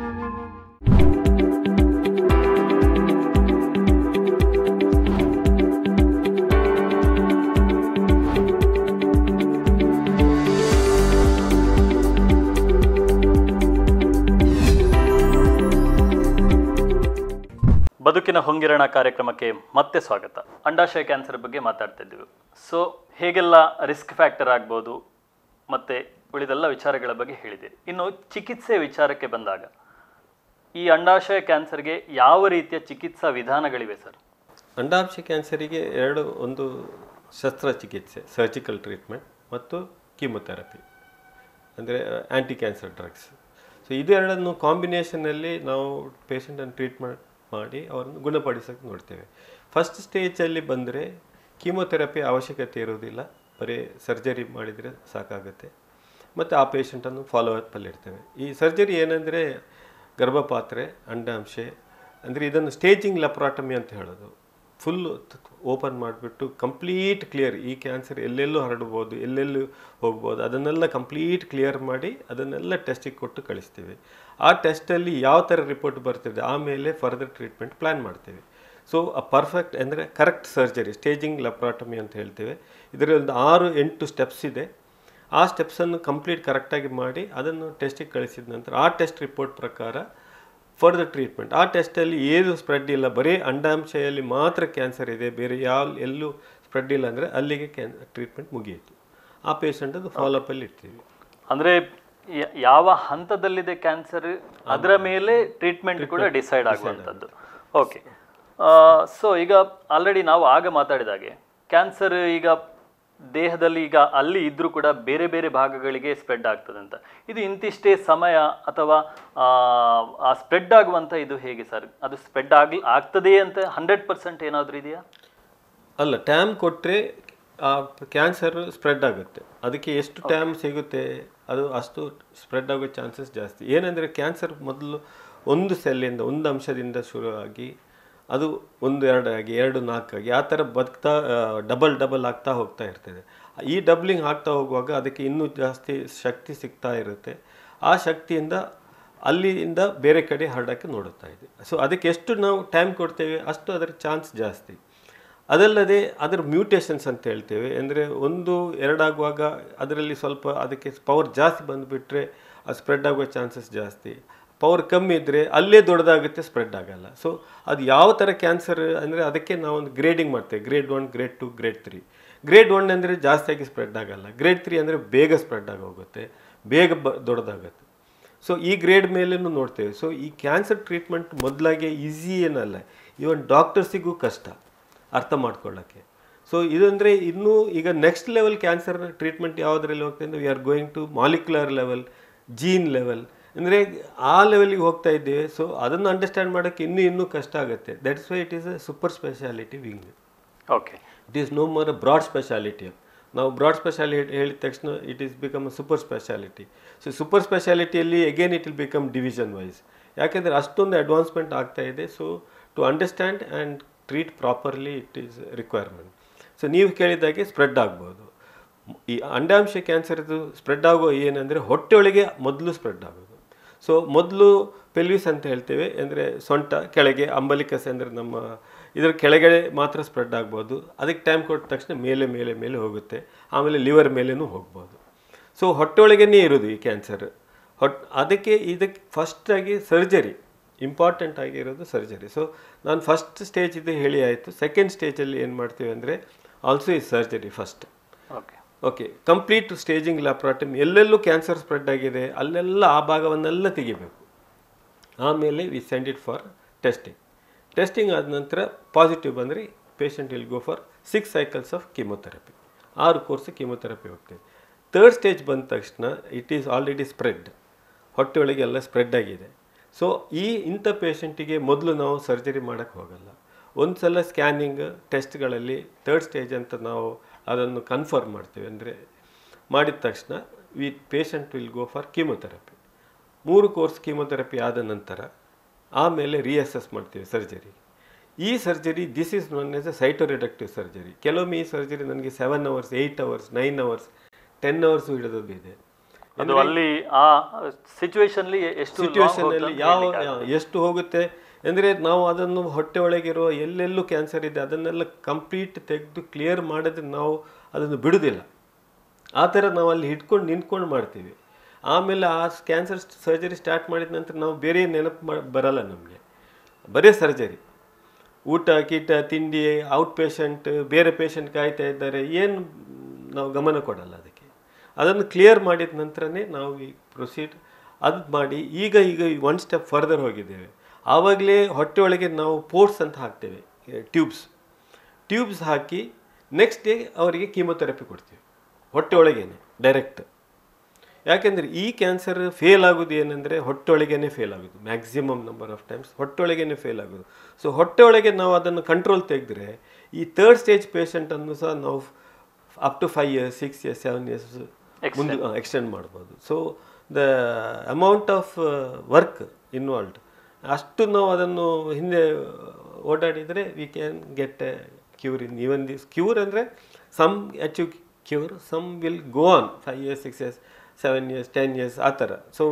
[SPEAKER 1] ಬದುಕಿನ ಹೊಂಗಿರಣ ಕಾರ್ಯಕ್ರಮಕ್ಕೆ ಮತ್ತೆ ಸ್ವಾಗತ. ಅಂಡಾಶಯ ಕ್ಯಾನ್ಸರ್ ಬಗ್ಗೆ ಮಾತಾಡ್ತಾ ಇದ್ದೀವಿ. ಸೊ ಹೇಗೆಲ್ಲ ರಿಸ್ಕ್ ಫ್ಯಾಕ್ಟರ್ ಆಗ್ಬೋದು ಮತ್ತು ಉಳಿದೆಲ್ಲ ವಿಚಾರಗಳ ಬಗ್ಗೆ ಹೇಳಿದ್ದೀರಿ. ಇನ್ನು ಚಿಕಿತ್ಸೆ ವಿಚಾರಕ್ಕೆ ಬಂದಾಗ ಈ ಅಂಡಾಶಯ ಕ್ಯಾನ್ಸರ್ಗೆ ಯಾವ ರೀತಿಯ ಚಿಕಿತ್ಸಾ ವಿಧಾನಗಳಿವೆ ಸರ್?
[SPEAKER 2] ಅಂಡಾಶಯ ಕ್ಯಾನ್ಸರಿಗೆ ಎರಡು, ಒಂದು ಶಸ್ತ್ರಚಿಕಿತ್ಸೆ ಸರ್ಜಿಕಲ್ ಟ್ರೀಟ್ಮೆಂಟ್ ಮತ್ತು ಕೀಮೊಥೆರಪಿ ಅಂದರೆ ಆ್ಯಂಟಿ ಕ್ಯಾನ್ಸರ್ ಡ್ರಗ್ಸ್. ಸೊ ಇದೆರಡನ್ನು ಕಾಂಬಿನೇಷನಲ್ಲಿ ನಾವು ಪೇಷಂಟನ್ನು ಟ್ರೀಟ್ಮೆಂಟ್ ಮಾಡಿ ಅವರನ್ನು ಗುಣಪಡಿಸೋಕ್ಕೆ ನೋಡ್ತೇವೆ. ಫಸ್ಟ್ ಸ್ಟೇಜಲ್ಲಿ ಬಂದರೆ ಕೀಮೊಥೆರಪಿ ಅವಶ್ಯಕತೆ ಇರೋದಿಲ್ಲ, ಬರೀ ಸರ್ಜರಿ ಮಾಡಿದರೆ ಸಾಕಾಗುತ್ತೆ. ಮತ್ತು ಆ ಪೇಷಂಟನ್ನು ಫಾಲೋ ಅಪ್ಪಲ್ಲಿ ಇರ್ತೇವೆ. ಈ ಸರ್ಜರಿ ಏನಂದರೆ ಗರ್ಭಪಾತ್ರೆ, ಅಂಡಾಂಶೆ, ಅಂದರೆ ಇದನ್ನು ಸ್ಟೇಜಿಂಗ್ ಲೆಪ್ರಾಟಮಿ ಅಂತ ಹೇಳೋದು. ಫುಲ್ಲು ಓಪನ್ ಮಾಡಿಬಿಟ್ಟು ಕಂಪ್ಲೀಟ್ ಕ್ಲಿಯರ್, ಈ ಕ್ಯಾನ್ಸರ್ ಎಲ್ಲೆಲ್ಲೂ ಹರಡ್ಬೋದು, ಎಲ್ಲೆಲ್ಲೂ ಹೋಗ್ಬೋದು, ಅದನ್ನೆಲ್ಲ ಕಂಪ್ಲೀಟ್ ಕ್ಲಿಯರ್ ಮಾಡಿ ಅದನ್ನೆಲ್ಲ ಟೆಸ್ಟಿಗೆ ಕೊಟ್ಟು ಕಳಿಸ್ತೀವಿ. ಆ ಟೆಸ್ಟಲ್ಲಿ ಯಾವ ಥರ ರಿಪೋರ್ಟ್ ಬರ್ತಿದೆ ಆಮೇಲೆ ಫರ್ದರ್ ಟ್ರೀಟ್ಮೆಂಟ್ ಪ್ಲ್ಯಾನ್ ಮಾಡ್ತೀವಿ. ಸೊ ಆ ಪರ್ಫೆಕ್ಟ್ ಅಂದರೆ ಕರೆಕ್ಟ್ ಸರ್ಜರಿ, ಸ್ಟೇಜಿಂಗ್ ಲೆಪ್ರಾಟಮಿ ಅಂತ ಹೇಳ್ತೇವೆ. ಇದರಲ್ಲಿ ಒಂದು ಆರು ಎಂಟು ಸ್ಟೆಪ್ಸ್ ಇದೆ. ಆ ಸ್ಟೆಪ್ಸನ್ನು ಕಂಪ್ಲೀಟ್ ಕರೆಕ್ಟಾಗಿ ಮಾಡಿ ಅದನ್ನು ಟೆಸ್ಟಿಗೆ ಕಳಿಸಿದ ನಂತರ ಆ ಟೆಸ್ಟ್ ರಿಪೋರ್ಟ್ ಪ್ರಕಾರ ಫರ್ದರ್ ಟ್ರೀಟ್ಮೆಂಟ್. ಆ ಟೆಸ್ಟಲ್ಲಿ ಏನು ಸ್ಪ್ರೆಡ್ ಇಲ್ಲ, ಬರೀ ಅಂಡಾಂಶೆಯಲ್ಲಿ ಮಾತ್ರ ಕ್ಯಾನ್ಸರ್ ಇದೆ, ಬೇರೆ ಯಾವ ಎಲ್ಲೂ ಸ್ಪ್ರೆಡ್ ಇಲ್ಲ ಅಂದರೆ ಅಲ್ಲಿಗೆ ಕ್ಯಾನ್ ಟ್ರೀಟ್ಮೆಂಟ್ ಮುಗಿಯಿತು. ಆ ಪೇಷಂಟದು ಫಾಲೋಅಪಲ್ಲಿ ಇರ್ತೀವಿ.
[SPEAKER 1] ಅಂದರೆ ಯಾವ ಹಂತದಲ್ಲಿದೆ ಕ್ಯಾನ್ಸರ್ ಅದರ ಮೇಲೆ ಟ್ರೀಟ್ಮೆಂಟ್ ಕೂಡ ಡಿಸೈಡ್ ಆಗುವಂಥದ್ದು. ಓಕೆ. ಸೊ ಈಗ ಆಲ್ರೆಡಿ ನಾವು ಆಗ ಮಾತಾಡಿದಾಗೆ ಕ್ಯಾನ್ಸರ್ ಈಗ ದೇಹದಲ್ಲಿ ಈಗ ಅಲ್ಲಿ ಇದ್ದರೂ ಕೂಡ ಬೇರೆ ಬೇರೆ ಭಾಗಗಳಿಗೆ ಸ್ಪ್ರೆಡ್ ಆಗ್ತದೆ ಅಂತ. ಇದು ಇಂತಿಷ್ಟೇ ಸಮಯ ಅಥವಾ ಆ ಸ್ಪ್ರೆಡ್ ಆಗುವಂಥ ಇದು ಹೇಗೆ ಸರ್? ಅದು ಸ್ಪ್ರೆಡ್ ಆಗಿ ಆಗ್ತದೆ ಅಂತ ಹಂಡ್ರೆಡ್ ಪರ್ಸೆಂಟ್ ಏನಾದರೂ ಇದೆಯಾ?
[SPEAKER 2] ಅಲ್ಲ, ಟ್ಯಾಮ್ ಕೊಟ್ಟರೆ ಆ ಕ್ಯಾನ್ಸರ್ ಸ್ಪ್ರೆಡ್ ಆಗುತ್ತೆ. ಅದಕ್ಕೆ ಎಷ್ಟು ಟ್ಯಾಮ್ ಸಿಗುತ್ತೆ ಅದು ಅಷ್ಟು ಸ್ಪ್ರೆಡ್ ಆಗೋ ಚಾನ್ಸಸ್ ಜಾಸ್ತಿ. ಏನಂದರೆ ಕ್ಯಾನ್ಸರ್ ಮೊದಲು ಒಂದು ಸೆಲ್ಲಿಂದ, ಒಂದು ಅಂಶದಿಂದ ಶುರುವಾಗಿ ಅದು ಒಂದು ಎರಡಾಗಿ, ಎರಡು ನಾಲ್ಕಾಗಿ, ಆ ಥರ ಬದುಕ್ತಾ ಡಬಲ್ ಡಬಲ್ ಆಗ್ತಾ ಹೋಗ್ತಾ ಇರ್ತದೆ. ಈ ಡಬ್ಲಿಂಗ್ ಆಗ್ತಾ ಹೋಗುವಾಗ ಅದಕ್ಕೆ ಇನ್ನೂ ಜಾಸ್ತಿ ಶಕ್ತಿ ಸಿಗ್ತಾ ಇರುತ್ತೆ. ಆ ಶಕ್ತಿಯಿಂದ ಅಲ್ಲಿಂದ ಬೇರೆ ಕಡೆ ಹರಡೋಕ್ಕೆ ನೋಡುತ್ತಾ ಇದೆ. ಸೊ ಅದಕ್ಕೆ ಎಷ್ಟು ನಾವು ಟೈಮ್ ಕೊಡ್ತೇವೆ ಅಷ್ಟು ಅದರ ಚಾನ್ಸ್ ಜಾಸ್ತಿ. ಅದಲ್ಲದೆ ಅದರ ಮ್ಯೂಟೇಷನ್ಸ್ ಅಂತ ಹೇಳ್ತೇವೆ. ಅಂದರೆ ಒಂದು ಎರಡಾಗುವಾಗ ಅದರಲ್ಲಿ ಸ್ವಲ್ಪ ಅದಕ್ಕೆ ಪವರ್ ಜಾಸ್ತಿ ಬಂದುಬಿಟ್ರೆ ಅದು ಸ್ಪ್ರೆಡ್ ಆಗುವ ಚಾನ್ಸಸ್ ಜಾಸ್ತಿ. ಪವರ್ ಕಮ್ಮಿ ಇದ್ದರೆ ಅಲ್ಲೇ ದೊಡ್ಡದಾಗುತ್ತೆ, ಸ್ಪ್ರೆಡ್ ಆಗೋಲ್ಲ. ಸೊ ಅದು ಯಾವ ಥರ ಕ್ಯಾನ್ಸರ್ ಅಂದರೆ ಅದಕ್ಕೆ ನಾವೊಂದು ಗ್ರೇಡಿಂಗ್ ಮಾಡ್ತೇವೆ. Grade one, grade two, grade three. Grade one ಅಂದರೆ ಜಾಸ್ತಿಯಾಗಿ ಸ್ಪ್ರೆಡ್ ಆಗೋಲ್ಲ. ಗ್ರೇಡ್ ತ್ರೀ ಅಂದರೆ ಬೇಗ ಸ್ಪ್ರೆಡ್ ಆಗಿ ಹೋಗುತ್ತೆ, ಬೇಗ ಬ ದೊಡ್ಡದಾಗುತ್ತೆ. ಸೊ ಈ ಗ್ರೇಡ್ ಮೇಲೇನು ನೋಡ್ತೇವೆ. ಸೊ ಈ ಕ್ಯಾನ್ಸರ್ ಟ್ರೀಟ್ಮೆಂಟ್ ಮೊದಲಾಗೆ ಈಸಿ ಏನಲ್ಲ, ಈವನ್ ಡಾಕ್ಟರ್ಸಿಗೂ ಕಷ್ಟ ಅರ್ಥ ಮಾಡ್ಕೊಳ್ಳೋಕ್ಕೆ. ಸೊ ಇದಂದರೆ ಇನ್ನೂ ಈಗ ನೆಕ್ಸ್ಟ್ ಲೆವೆಲ್ ಕ್ಯಾನ್ಸರ್ ಟ್ರೀಟ್ಮೆಂಟ್ ಯಾವುದರಲ್ಲಿ ಹೋಗ್ತಾ ಇದ್ದೀವಿ, we are going to molecular level, gene level, ಅಂದರೆ ಆ ಲೆವೆಲಿಗೆ ಹೋಗ್ತಾ ಇದ್ದೇವೆ. ಸೊ ಅದನ್ನು ಅಂಡರ್ಸ್ಟ್ಯಾಂಡ್ ಮಾಡೋಕ್ಕೆ ಇನ್ನೂ ಇನ್ನೂ ಕಷ್ಟ ಆಗುತ್ತೆ. That's why it is a super speciality wing.
[SPEAKER 1] Okay.
[SPEAKER 2] It is no more a broad speciality. ನಾವು ಬ್ರಾಡ್ ಸ್ಪೆಷಾಲಿಟಿ ಹೇಳಿದ ತಕ್ಷಣ it is become a super speciality. So super ಸ್ಪೆಷಾಲಿಟಿಯಲ್ಲಿ again it will become division wise. ಯಾಕೆಂದರೆ ಅಷ್ಟೊಂದು advancement ಆಗ್ತಾ ಇದೆ. So to understand and treat properly it is requirement. So ನೀವು ಕೇಳಿದಾಗೆ ಸ್ಪ್ರೆಡ್ ಆಗ್ಬೋದು. ಈ ಅಂಡಾಂಶ ಕ್ಯಾನ್ಸರ್ದು ಸ್ಪ್ರೆಡ್ ಆಗೋ ಏನಂದರೆ ಹೊಟ್ಟೆಯೊಳಗೆ ಮೊದಲು ಸ್ಪ್ರೆಡ್ ಆಗೋದು. ಸೊ ಮೊದಲು ಪೆಲ್ವಿಸ್ ಅಂತ ಹೇಳ್ತೇವೆ, ಅಂದರೆ ಸೊಂಟ ಕೆಳಗೆ, ಅಂಬಲಿಕಸ್ ಅಂದರೆ ನಮ್ಮ ಇದರ ಕೆಳಗಡೆ ಮಾತ್ರ ಸ್ಪ್ರೆಡ್ ಆಗ್ಬೋದು. ಅದಕ್ಕೆ ಟೈಮ್ ಕೊಟ್ಟ ತಕ್ಷಣ ಮೇಲೆ ಮೇಲೆ ಮೇಲೆ ಹೋಗುತ್ತೆ, ಆಮೇಲೆ ಲಿವರ್ ಮೇಲೇನೂ ಹೋಗ್ಬೋದು. ಸೊ ಹೊಟ್ಟೆಯೊಳಗೇ ಇರೋದು ಈ ಕ್ಯಾನ್ಸರ್. ಹೊಟ್ ಅದಕ್ಕೆ ಇದಕ್ಕೆ ಫಸ್ಟಾಗಿ ಸರ್ಜರಿ ಇಂಪಾರ್ಟೆಂಟ್ ಆಗಿರೋದು ಸರ್ಜರಿ. ಸೊ ನಾನು ಫಸ್ಟ್ ಸ್ಟೇಜ್ ಇದು ಹೇಳಿ ಆಯಿತು. ಸೆಕೆಂಡ್ ಸ್ಟೇಜಲ್ಲಿ ಏನು ಮಾಡ್ತೀವಿ ಅಂದರೆ ಆಲ್ಸೋ ಈ surgery first.
[SPEAKER 1] Okay
[SPEAKER 2] okay complete staging laparotomy, ಎಲ್ಲೆಲ್ಲೂ ಕ್ಯಾನ್ಸರ್ ಸ್ಪ್ರೆಡ್ ಆಗಿದೆ ಅಲ್ಲೆಲ್ಲ ಆ ಭಾಗವನ್ನೆಲ್ಲ ತೆಗಿಬೇಕು. ಆಮೇಲೆ we send it for testing. Testing ಆದ ನಂತರ ಪಾಸಿಟಿವ್ ಬಂದರೆ patient will go for six cycles of chemotherapy. ಆರು ಕೋರ್ಸ್ ಕೀಮೊಥೆರಪಿ ಹೋಗ್ತೇವೆ. ತರ್ಡ್ ಸ್ಟೇಜ್ ಬಂದ ತಕ್ಷಣ ಇಟ್ ಈಸ್ ಆಲ್ರೆಡಿ ಸ್ಪ್ರೆಡ್, ಹೊಟ್ಟೆಯೊಳಗೆ ಎಲ್ಲ ಸ್ಪ್ರೆಡ್ ಆಗಿದೆ. ಸೊ ಈ ಇಂಥ ಪೇಷಂಟಿಗೆ ಮೊದಲು ನಾವು ಸರ್ಜರಿ ಮಾಡೋಕ್ಕೆ ಹೋಗಲ್ಲ. ಒಂದು ಸಲ ಸ್ಕ್ಯಾನಿಂಗ್ ಟೆಸ್ಟ್ಗಳಲ್ಲಿ ತರ್ಡ್ ಸ್ಟೇಜ್ ಅಂತ ನಾವು ಅದನ್ನು ಕನ್ಫರ್ಮ್ ಮಾಡ್ತೀವಿ. ಅಂದರೆ ಮಾಡಿದ ತಕ್ಷಣ we patient will go for chemotherapy. ಮೂರು ಕೋರ್ಸ್ ಕೀಮೊಥೆರಪಿ ಆದ ನಂತರ ಆಮೇಲೆ ರಿಅಸೆಸ್ ಮಾಡ್ತೀವಿ ಸರ್ಜರಿ. ಈ surgery this is known as a cytoreductive surgery. ಕೆಲವೊಮ್ಮೆ ಈ ಸರ್ಜರಿ ನನಗೆ seven hours eight hours nine hours ten hours ಹಿಡಿದದ್ದು ಇದೆ.
[SPEAKER 1] ಅದು ಅಲ್ಲಿ ಆ ಸಿಚುವೇಶನ್ಲಿ ಎಷ್ಟು
[SPEAKER 2] ಸಿಚುವೇಶನಲ್ಲಿ ಯಾವ ಎಷ್ಟು ಹೋಗುತ್ತೆ ಅಂದರೆ ನಾವು ಅದನ್ನು ಹೊಟ್ಟೆ ಒಳಗಿರುವ ಎಲ್ಲೆಲ್ಲೂ ಕ್ಯಾನ್ಸರ್ ಇದೆ ಅದನ್ನೆಲ್ಲ ಕಂಪ್ಲೀಟ್ ತೆಗೆದು ಕ್ಲಿಯರ್ ಮಾಡಿದ್ರೆ ನಾವು ಅದನ್ನು ಬಿಡೋದಿಲ್ಲ. ಆ ಥರ ನಾವು ಅಲ್ಲಿ ಹಿಡ್ಕೊಂಡು ನಿಂತ್ಕೊಂಡು ಮಾಡ್ತೀವಿ. ಆಮೇಲೆ ಆ ಕ್ಯಾನ್ಸರ್ ಸರ್ಜರಿ ಸ್ಟಾರ್ಟ್ ಮಾಡಿದ ನಂತರ ನಾವು ಬೇರೆ ನೆನಪು ಮಾಡಿ ಬರಲ್ಲ ನಮಗೆ, ಬರೀ ಸರ್ಜರಿ. ಊಟ ಕೀಟ ತಿಂಡಿ ಔಟ್ ಪೇಷಂಟ್ ಬೇರೆ ಪೇಷಂಟ್ ಕಾಯ್ತಾ ಇದ್ದಾರೆ ಏನು ನಾವು ಗಮನ ಕೊಡಲ್ಲ ಅದಕ್ಕೆ. ಅದನ್ನು ಕ್ಲಿಯರ್ ಮಾಡಿದ ನಂತರನೇ ನಾವು ಈ ಪ್ರೊಸೀಡ್ ಅದು ಮಾಡಿ ಈಗ ಈಗ ಒನ್ ಸ್ಟೆಪ್ ಫರ್ದರ್ ಹೋಗಿದ್ದೇವೆ. ಆವಾಗಲೇ ಹೊಟ್ಟೆ ಒಳಗೆ ನಾವು ಪೋರ್ಟ್ಸ್ ಅಂತ ಹಾಕ್ತೇವೆ, ಟ್ಯೂಬ್ಸ್ ಟ್ಯೂಬ್ಸ್ ಹಾಕಿ ನೆಕ್ಸ್ಟ್ ಡೇ ಅವರಿಗೆ ಕೀಮೊಥೆರಪಿ ಕೊಡ್ತೀವಿ ಹೊಟ್ಟೆ ಒಳಗೇನೆ ಡೈರೆಕ್ಟ್. ಯಾಕೆಂದರೆ ಈ ಕ್ಯಾನ್ಸರ್ ಫೇಲ್ ಆಗೋದು ಏನಂದರೆ ಹೊಟ್ಟೆ ಒಳಗೇನೆ ಫೇಲ್ ಆಗೋದು, ಮ್ಯಾಕ್ಸಿಮಮ್ ನಂಬರ್ ಆಫ್ ಟೈಮ್ಸ್ ಹೊಟ್ಟೆ ಒಳಗೇನೆ ಫೇಲ್ ಆಗೋದು. ಸೊ ಹೊಟ್ಟೆ ಒಳಗೆ ನಾವು ಅದನ್ನು ಕಂಟ್ರೋಲ್ ತೆಗೆದ್ರೆ ಈ ತರ್ಡ್ ಸ್ಟೇಜ್ ಪೇಷಂಟನ್ನು ಸಹ ನಾವು up to five years six years seven years ಮುಂದೆ ಎಕ್ಸ್ಟೆಂಡ್ ಮಾಡ್ಬೋದು. So the amount of work involved ಅಷ್ಟು ನಾವು ಅದನ್ನು ಹಿಂದೆ ಓಡಾಡಿದರೆ we can get a cure in even this. Cure ಅಂದರೆ some achieve cure, some will go on five years six years seven years ten years ಆ ಥರ. So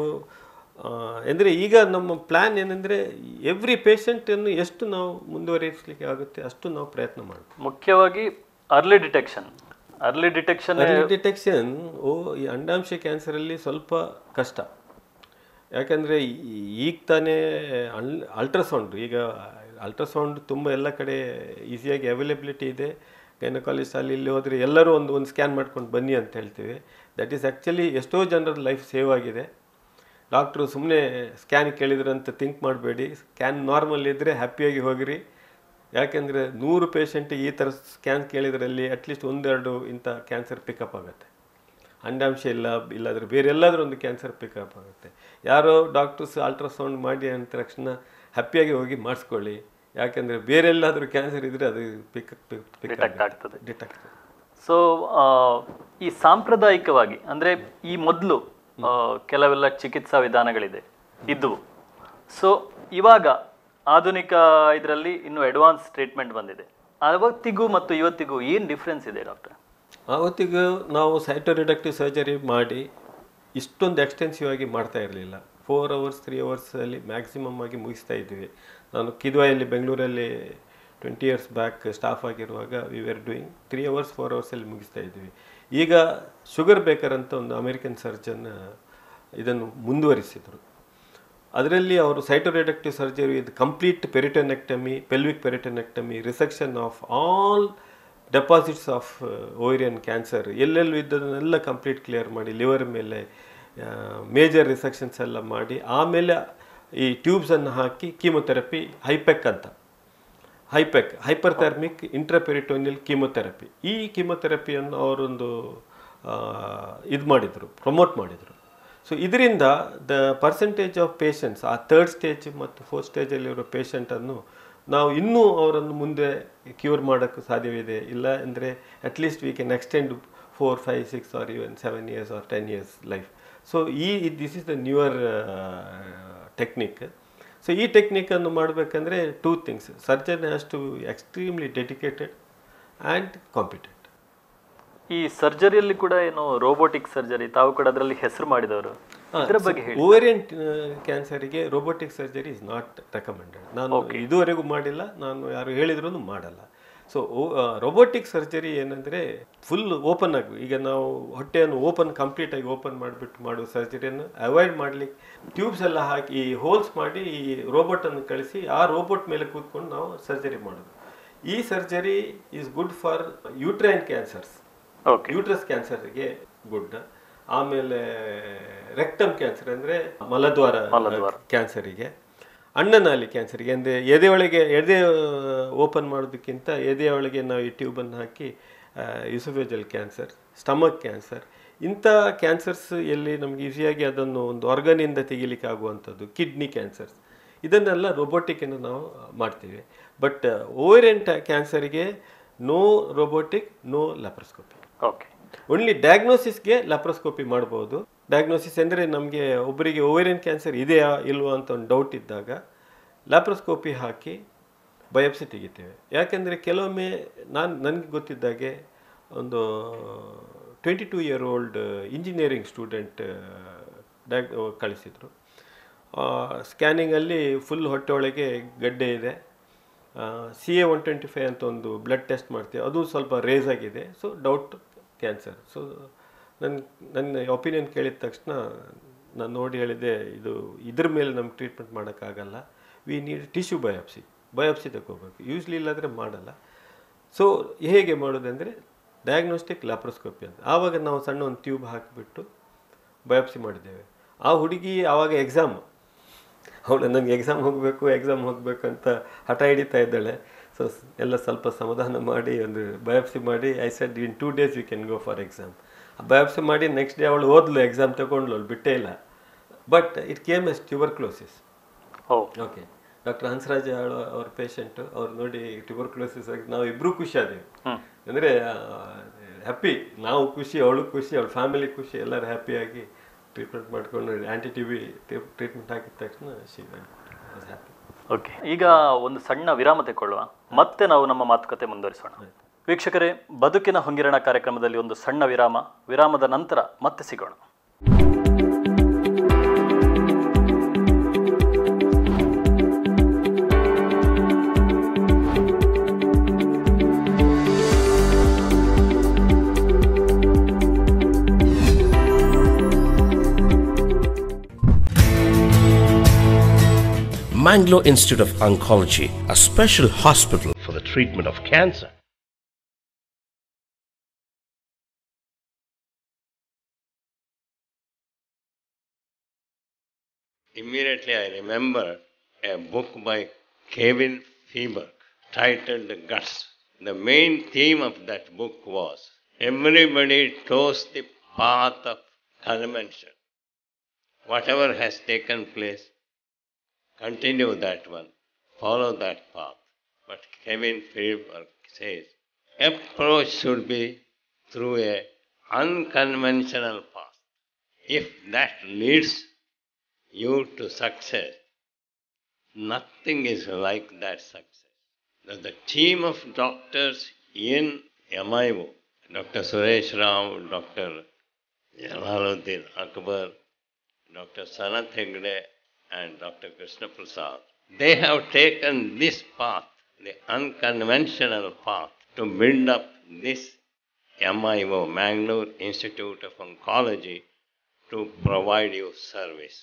[SPEAKER 2] ಅಂದರೆ ಈಗ ನಮ್ಮ ಪ್ಲ್ಯಾನ್ ಏನಂದರೆ ಎವ್ರಿ ಪೇಷಂಟನ್ನು ಎಷ್ಟು ನಾವು ಮುಂದುವರಿಸಲಿಕ್ಕೆ ಆಗುತ್ತೆ ಅಷ್ಟು ನಾವು ಪ್ರಯತ್ನ ಮಾಡಬೇಕು.
[SPEAKER 1] ಮುಖ್ಯವಾಗಿ early detection early detection
[SPEAKER 2] early detection ಓ ಈ ಅಂಡಾಂಶ ಕ್ಯಾನ್ಸರಲ್ಲಿ ಸ್ವಲ್ಪ ಕಷ್ಟ. ಯಾಕಂದರೆ ಈಗ ತಾನೇ ಅಲ್ ಅಲ್ಟ್ರಾಸೌಂಡ್ ಈಗ ಅಲ್ಟ್ರಾಸೌಂಡ್ ತುಂಬ ಎಲ್ಲ ಕಡೆ ಈಸಿಯಾಗಿ ಅವೈಲೇಬಿಲಿಟಿ ಇದೆ. ಗೈನಕಾಲಜಿಸ್ಟ್ ಅಲ್ಲಿ ಇಲ್ಲಿ ಹೋದರೆ ಎಲ್ಲರೂ ಒಂದು ಒಂದು ಸ್ಕ್ಯಾನ್ ಮಾಡ್ಕೊಂಡು ಬನ್ನಿ ಅಂತ ಹೇಳ್ತೀವಿ. ದಟ್ ಈಸ್ ಆ್ಯಕ್ಚುಲಿ ಎಷ್ಟೋ ಜನರ ಲೈಫ್ ಸೇವ್ ಆಗಿದೆ. ಡಾಕ್ಟ್ರು ಸುಮ್ಮನೆ ಸ್ಕ್ಯಾನ್ ಕೇಳಿದ್ರು ಅಂತ ಥಿಂಕ್ ಮಾಡಬೇಡಿ, ಸ್ಕ್ಯಾನ್ ನಾರ್ಮಲ್ ಇದ್ದರೆ ಹ್ಯಾಪಿಯಾಗಿ ಹೋಗಿರಿ. ಯಾಕೆಂದರೆ ನೂರು ಪೇಷಂಟಿಗೆ ಈ ಥರ ಸ್ಕ್ಯಾನ್ ಕೇಳಿದ್ರಲ್ಲಿ ಅಟ್ಲೀಸ್ಟ್ ಒಂದೆರಡು ಇಂಥ ಕ್ಯಾನ್ಸರ್ ಪಿಕಪ್ ಆಗುತ್ತೆ. ಅಂಡಾಂಶ ಇಲ್ಲ ಇಲ್ಲಾಂದರೆ ಬೇರೆ ಎಲ್ಲಾದರೂ ಒಂದು ಕ್ಯಾನ್ಸರ್ ಪಿಕಪ್ ಆಗುತ್ತೆ. ಯಾರೋ ಡಾಕ್ಟರ್ಸ್ ಅಲ್ಟ್ರಾಸೌಂಡ್ ಮಾಡಿ ಅಂದ ತಕ್ಷಣ ಹ್ಯಾಪಿಯಾಗಿ ಹೋಗಿ ಮಾಡಿಸ್ಕೊಳ್ಳಿ. ಯಾಕೆಂದರೆ ಬೇರೆಲ್ಲಾದರೂ ಕ್ಯಾನ್ಸರ್ ಇದ್ದರೆ ಅದು ಪಿಕ್
[SPEAKER 1] ಡಿಟೆಕ್ಟ್ ಆಗ್ತದೆ
[SPEAKER 2] ಡಿಟೆಕ್ಟ್
[SPEAKER 1] ಸೊ ಈ ಸಾಂಪ್ರದಾಯಿಕವಾಗಿ ಅಂದರೆ ಈ ಮೊದಲು ಕೆಲವೆಲ್ಲ ಚಿಕಿತ್ಸಾ ವಿಧಾನಗಳಿದೆ ಇದ್ದವು. ಸೊ ಇವಾಗ ಆಧುನಿಕ ಇದರಲ್ಲಿ ಇನ್ನೂ ಅಡ್ವಾನ್ಸ್ ಟ್ರೀಟ್ಮೆಂಟ್ ಬಂದಿದೆ. ಅವತ್ತಿಗೂ ಮತ್ತು ಇವತ್ತಿಗೂ ಏನು ಡಿಫ್ರೆನ್ಸ್ ಇದೆ ಡಾಕ್ಟರ್?
[SPEAKER 2] ಆವತ್ತಿಗೂ ನಾವು ಸೈಟೋರಿಡಕ್ಟಿವ್ ಸರ್ಜರಿ ಮಾಡಿ ಇಷ್ಟೊಂದು ಎಕ್ಸ್ಟೆನ್ಸಿವ್ ಆಗಿ ಮಾಡ್ತಾ ಇರಲಿಲ್ಲ. ಫೋರ್ ಅವರ್ಸ್ ತ್ರೀ ಅವರ್ಸಲ್ಲಿ ಮ್ಯಾಕ್ಸಿಮಮ್ ಆಗಿ ಮುಗಿಸ್ತಾ ಇದ್ವಿ. ನಾನು ಕಿದ್ವಾಯಲ್ಲಿ ಬೆಂಗಳೂರಲ್ಲಿ ಟ್ವೆಂಟಿ ಇಯರ್ಸ್ ಬ್ಯಾಕ್ ಸ್ಟಾಫ್ ಆಗಿರುವಾಗ we were doing three hours four ಅವರ್ಸಲ್ಲಿ ಮುಗಿಸ್ತಾ ಇದ್ವಿ. ಈಗ ಶುಗರ್ ಬೇಕರ್ ಅಂತ ಒಂದು ಅಮೇರಿಕನ್ ಸರ್ಜನ್ ಇದನ್ನು ಮುಂದುವರಿಸಿದರು. ಅದರಲ್ಲಿ ಅವರು ಸೈಟೋರಿಡಕ್ಟಿವ್ ಸರ್ಜರಿ ಇದು complete peritonectomy, pelvic peritonectomy, resection of all deposits of ovarian cancer ಎಲ್ಲೆಲ್ಲೂ ಇದ್ದದನ್ನೆಲ್ಲ ಕಂಪ್ಲೀಟ್ ಕ್ಲಿಯರ್ ಮಾಡಿ ಲಿವರ್ ಮೇಲೆ ಮೇಜರ್ ರಿಸೆಕ್ಷನ್ಸ್ ಎಲ್ಲ ಮಾಡಿ ಆಮೇಲೆ ಈ ಟ್ಯೂಬ್ಸನ್ನು ಹಾಕಿ ಕೀಮೊಥೆರಪಿ ಹೈಪೆಕ್ ಅಂತ ಹೈಪೆಕ್ ಹೈಪರ್ಥರ್ಮಿಕ್ ಇಂಟ್ರಾಪೆರಿಟೋನಿಯಲ್ ಕೀಮೊಥೆರಪಿ ಈ ಕೀಮೊಥೆರಪಿಯನ್ನು ಅವರೊಂದು ಇದು ಮಾಡಿದರು, ಪ್ರಮೋಟ್ ಮಾಡಿದರು. ಸೊ ಇದರಿಂದ ದ ಪರ್ಸೆಂಟೇಜ್ ಆಫ್ ಪೇಷಂಟ್ಸ್ ಆ ಥರ್ಡ್ ಸ್ಟೇಜ್ ಮತ್ತು ಫೋರ್ತ್ ಸ್ಟೇಜಲ್ಲಿರೋ ಪೇಷಂಟನ್ನು ನಾವು ಇನ್ನೂ ಅವರನ್ನು ಮುಂದೆ ಕ್ಯೂರ್ ಮಾಡೋಕ್ಕೆ ಸಾಧ್ಯವಿದೆ. ಇಲ್ಲ ಅಂದರೆ at least we can extend four five six or even seven years or ten years life. So ಈ this is the newer technique. So ಈ ಟೆಕ್ನಿಕನ್ನು ಮಾಡಬೇಕಂದ್ರೆ two things, surgeon has to extremely dedicated and competent.
[SPEAKER 1] ಈ ಸರ್ಜರಿಯಲ್ಲಿ ಕೂಡ ಏನು robotic surgery ತಾವು ಕೂಡ ಅದರಲ್ಲಿ ಹೆಸರು ಮಾಡಿದವರು, ಇದರ ಬಗ್ಗೆ ಹೇಳಿ.
[SPEAKER 2] ಓವೇರಿಯನ್ ಕ್ಯಾನ್ಸರಿಗೆ robotic surgery is not recommended. ನಾನು ಇದುವರೆಗೂ ಮಾಡಿಲ್ಲ, ನಾನು ಯಾರು ಹೇಳಿದ್ರೂ ಮಾಡಲ್ಲ. ಸೊ ರೋಬೋಟಿಕ್ ಸರ್ಜರಿ ಏನಂದರೆ ಫುಲ್ ಓಪನ್ ಆಗಿ, ಈಗ ನಾವು ಹೊಟ್ಟೆಯನ್ನು ಓಪನ್ ಕಂಪ್ಲೀಟಾಗಿ ಓಪನ್ ಮಾಡಿಬಿಟ್ಟು ಮಾಡುವ ಸರ್ಜರಿಯನ್ನು ಅವಾಯ್ಡ್ ಮಾಡಲಿಕ್ಕೆ ಟ್ಯೂಬ್ಸ್ ಎಲ್ಲ ಹಾಕಿ ಈ ಹೋಲ್ಸ್ ಮಾಡಿ ಈ ರೋಬೋಟನ್ನು ಕಳಿಸಿ ಆ ರೋಬೋಟ್ ಮೇಲೆ ಕೂತ್ಕೊಂಡು ನಾವು ಸರ್ಜರಿ ಮಾಡೋದು. ಈ surgery is good for uterine cancers, uterus ಕ್ಯಾನ್ಸರ್ಗೆ ಗುಡ್. ಆಮೇಲೆ ರೆಕ್ಟಮ್ ಕ್ಯಾನ್ಸರ್ ಅಂದರೆ ಮಲದ್ವಾರ ಕ್ಯಾನ್ಸರಿಗೆ, ಅನ್ನನಾಲಿ ಕ್ಯಾನ್ಸರ್ಗೆ ಅಂದರೆ ಎದೆ ಒಳಗೆ ಎದೆ ಓಪನ್ ಮಾಡೋದಕ್ಕಿಂತ ಎದೆ ಒಳಗೆ ನಾವು ಈ ಟ್ಯೂಬನ್ನು ಹಾಕಿ ಯೂಸೋಫೇಜಲ್ ಕ್ಯಾನ್ಸರ್, ಸ್ಟಮಕ್ ಕ್ಯಾನ್ಸರ್, ಇಂಥ ಕ್ಯಾನ್ಸರ್ಸ್ ಎಲ್ಲಿ ನಮಗೆ ಈಸಿಯಾಗಿ ಅದನ್ನು ಒಂದು ಆರ್ಗನಿಂದ ತೆಗಿಲಿಕ್ಕೆ ಆಗುವಂಥದ್ದು, ಕಿಡ್ನಿ ಕ್ಯಾನ್ಸರ್ಸ್, ಇದನ್ನೆಲ್ಲ ರೋಬೋಟಿಕನ್ನು ನಾವು ಮಾಡ್ತೀವಿ. ಬಟ್ ಓವರೆಂಟ್ ಕ್ಯಾನ್ಸರಿಗೆ no robotic, no laparoscopy.
[SPEAKER 1] Okay,
[SPEAKER 2] only ಡಯಾಗ್ನೋಸಿಸ್ಗೆ ಲ್ಯಾಪ್ರೋಸ್ಕೋಪಿ ಮಾಡ್ಬೋದು. ಡಯಾಗ್ನೋಸಿಸ್ ಅಂದರೆ ನಮಗೆ ಒಬ್ಬರಿಗೆ ಓವೇರಿಯನ್ ಕ್ಯಾನ್ಸರ್ ಇದೆಯಾ ಇಲ್ವೋ ಅಂತ ಒಂದು ಡೌಟ್ ಇದ್ದಾಗ ಲ್ಯಾಪ್ರೋಸ್ಕೋಪಿ ಹಾಕಿ ಬಯೋಪ್ಸಿ ತೆಗಿತೇವೆ. ಯಾಕೆಂದರೆ ಕೆಲವೊಮ್ಮೆ ನಾನು ನನಗೆ ಗೊತ್ತಿದ್ದಾಗೆ ಒಂದು twenty two year old engineering student ಡಯಾಗ್ ಕಳಿಸಿದರು. ಸ್ಕ್ಯಾನಿಂಗಲ್ಲಿ ಫುಲ್ ಹೊಟ್ಟೆ ಒಳಗೆ ಗಡ್ಡೆ ಇದೆ, C A one twenty five ಅಂತ ಒಂದು ಬ್ಲಡ್ ಟೆಸ್ಟ್ ಮಾಡ್ತೀವಿ, ಅದು ಸ್ವಲ್ಪ ರೇಸ್ ಆಗಿದೆ, ಸೊ ಡೌಟ್ ಕ್ಯಾನ್ಸರ್. ಸೊ ನನ್ನ ನನ್ನ ಒಪಿನಿಯನ್ ಕೇಳಿದ ತಕ್ಷಣ ನಾನು ನೋಡಿ ಹೇಳಿದೆ, ಇದು ಇದ್ರ ಮೇಲೆ ನಮ್ಗೆ ಟ್ರೀಟ್ಮೆಂಟ್ ಮಾಡೋಕ್ಕಾಗಲ್ಲ, we need tissue biopsy, biopsy ತಗೋಬೇಕು, ಯೂಸ್ಲಿ ಇಲ್ಲಾಂದರೆ ಮಾಡಲ್ಲ. ಸೊ ಹೇಗೆ ಮಾಡೋದಂದರೆ ಡಯಾಗ್ನೋಸ್ಟಿಕ್ ಲ್ಯಾಪ್ರೋಸ್ಕೋಪಿ ಅಂತ. ಆವಾಗ ನಾವು ಸಣ್ಣ ಒಂದು ಟ್ಯೂಬ್ ಹಾಕಿಬಿಟ್ಟು ಬಯೋಪ್ಸಿ ಮಾಡಿದ್ದೇವೆ. ಆ ಹುಡುಗಿ ಆವಾಗ ಎಕ್ಸಾಮ್, ಅವಳು ನನಗೆ ಎಕ್ಸಾಮ್ ಹೋಗಬೇಕು ಎಕ್ಸಾಮ್ ಹೋಗಬೇಕು ಅಂತ ಹಠ ಹಿಡಿತಾ ಇದ್ದಾಳೆ. ಸೊ ಎಲ್ಲ ಸ್ವಲ್ಪ ಸಮಾಧಾನ ಮಾಡಿ ಒಂದು ಬಯೋಪ್ಸಿ ಮಾಡಿ, I said in two days you can go for exam. Biopsy ಮಾಡಿ ನೆಕ್ಸ್ಟ್ ಡೇ ಅವಳು ಓದ್ಲು, ಎಕ್ಸಾಮ್ ತಗೊಂಡ್ಲು, ಅವಳು ಬಿಟ್ಟೇ ಇಲ್ಲ. But it came as tuberculosis. Okay, doctor Hansraj ಅವ್ರ ಪೇಷಂಟು, ಅವ್ರು ನೋಡಿ ಟ್ಯೂಬರ್ಕ್ಲೋಸಿಸ್ ಆಗಿ ನಾವು ಇಬ್ಬರೂ ಖುಷಿ ಆದೇವು. ಅಂದರೆ ಹ್ಯಾಪಿ, ನಾವು ಖುಷಿ, ಅವಳು ಖುಷಿ, ಅವಳ ಫ್ಯಾಮಿಲಿ ಖುಷಿ, ಎಲ್ಲರೂ ಹ್ಯಾಪಿಯಾಗಿ ಟ್ರೀಟ್ಮೆಂಟ್ ಮಾಡ್ಕೊಂಡು ಆ್ಯಂಟಿ ಟಿ ಬಿ ಟ್ರೀಟ್ಮೆಂಟ್ ಹಾಕಿದ ತಕ್ಷಣ ಶಿ ವಾಸ್ ಹ್ಯಾಪಿ.
[SPEAKER 1] ಓಕೆ, ಈಗ ಒಂದು ಸಣ್ಣ ವಿರಾಮ ತೆಗೊಳ್ಳುವ, ಮತ್ತೆ ನಾವು ನಮ್ಮ ಮಾತುಕತೆ ಮುಂದುವರಿಸೋಣ. ವೀಕ್ಷಕರೇ, ಬದುಕಿನ ಹೊಂಗಿರಣ ಕಾರ್ಯಕ್ರಮದಲ್ಲಿ ಒಂದು ಸಣ್ಣ ವಿರಾಮ. ವಿರಾಮದ ನಂತರ ಮತ್ತೆ ಸಿಗೋಣ.
[SPEAKER 4] Mangalore Institute of Oncology, a special hospital for the treatment of cancer.
[SPEAKER 6] Immediately I remember a book by Kevin Feeberg titled Guts. The main theme of that book was everybody toes the path of convention. Whatever has taken place, continue that one, follow that path. But Kevin Feeberg says, approach should be through a unconventional path. If that leads you to success, nothing is like that success. The team of doctors in M I O, Doctor Suresh Rao, Doctor Jalaluddin Akbar, Doctor Sanath Hegde, and Doctor Krishna Prasad, they have taken this path, the unconventional path, to build up this M I O, Mangalore Institute of Oncology, to provide you service.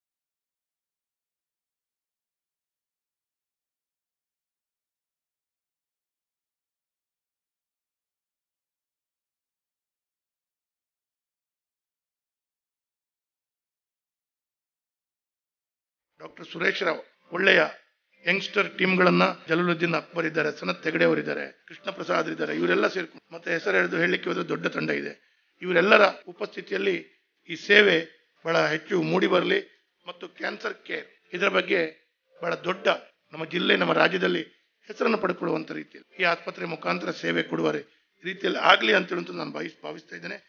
[SPEAKER 7] Doctor Suresh Rao ಒಳ್ಳೆಯ youngster ಟೀಮ್ಗಳನ್ನ, Jalaluddin Akbar ಇದ್ದಾರೆ, ಸನತ್ ಹೆಗಡೆ ಅವರಿದ್ದಾರೆ, ಕೃಷ್ಣ ಪ್ರಸಾದ್ ಇದ್ದಾರೆ, ಇವರೆಲ್ಲ ಸೇರ್ಕೊಂಡು ಮತ್ತೆ ಹೆಸರು ಹೇಳಿದು ಹೇಳಲಿಕ್ಕೆ ಹೋದ್ರೆ ದೊಡ್ಡ ತಂಡ ಇದೆ. ಇವರೆಲ್ಲರ ಉಪಸ್ಥಿತಿಯಲ್ಲಿ ಈ ಸೇವೆ ಬಹಳ ಹೆಚ್ಚು ಮೂಡಿ ಬರಲಿ ಮತ್ತು ಕ್ಯಾನ್ಸರ್ ಕೇರ್ ಇದರ ಬಗ್ಗೆ ಬಹಳ ದೊಡ್ಡ ನಮ್ಮ ಜಿಲ್ಲೆ, ನಮ್ಮ ರಾಜ್ಯದಲ್ಲಿ ಹೆಸರನ್ನು ಪಡ್ಕೊಳ್ಳುವಂತ ರೀತಿಯಲ್ಲಿ ಈ ಆಸ್ಪತ್ರೆ ಮುಖಾಂತರ ಸೇವೆ ಕೊಡುವ ರೀತಿಯಲ್ಲಿ ಆಗಲಿ ಅಂತೇಳಿ ನಾನು ಭಾವಿಸ್ ಭಾವಿಸ್ತಾ ಇದ್ದೇನೆ.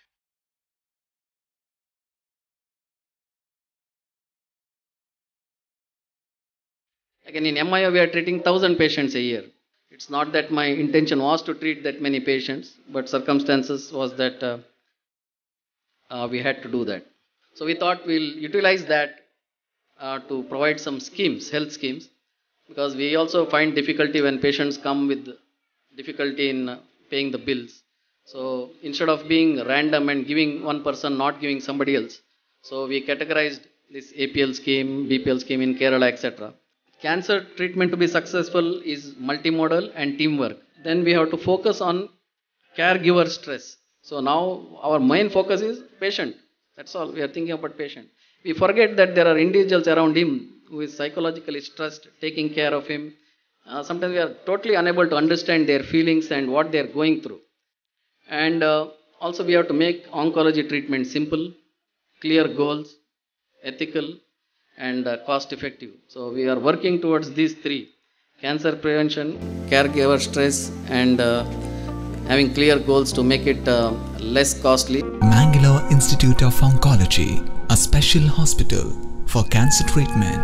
[SPEAKER 8] Again, in M I O, we are treating one thousand patients a year. It's not that my intention was to treat that many patients, but circumstances was that uh, uh, we had to do that. So we thought we'll utilize that uh, to provide some schemes, health schemes, because we also find difficulty when patients come with difficulty in uh, paying the bills. So instead of being random and giving one person, not giving somebody else, so we categorized this A P L scheme, B P L scheme in Kerala, et cetera. Cancer treatment to be successful is multimodal and teamwork. Then we have to focus on caregiver stress. So now our main focus is patient. That's all. We are thinking about patient. We forget that there are individuals around him who is psychologically stressed, taking care of him. Uh, sometimes we are totally unable to understand their feelings and what they are going through. And uh, also we have to make oncology treatment simple, clear goals, ethical, and uh, cost effective. So we are working towards these three: cancer prevention, caregiver stress, and uh, having clear goals to make it uh, less costly.
[SPEAKER 3] Mangalore Institute of Oncology, a special hospital for cancer treatment.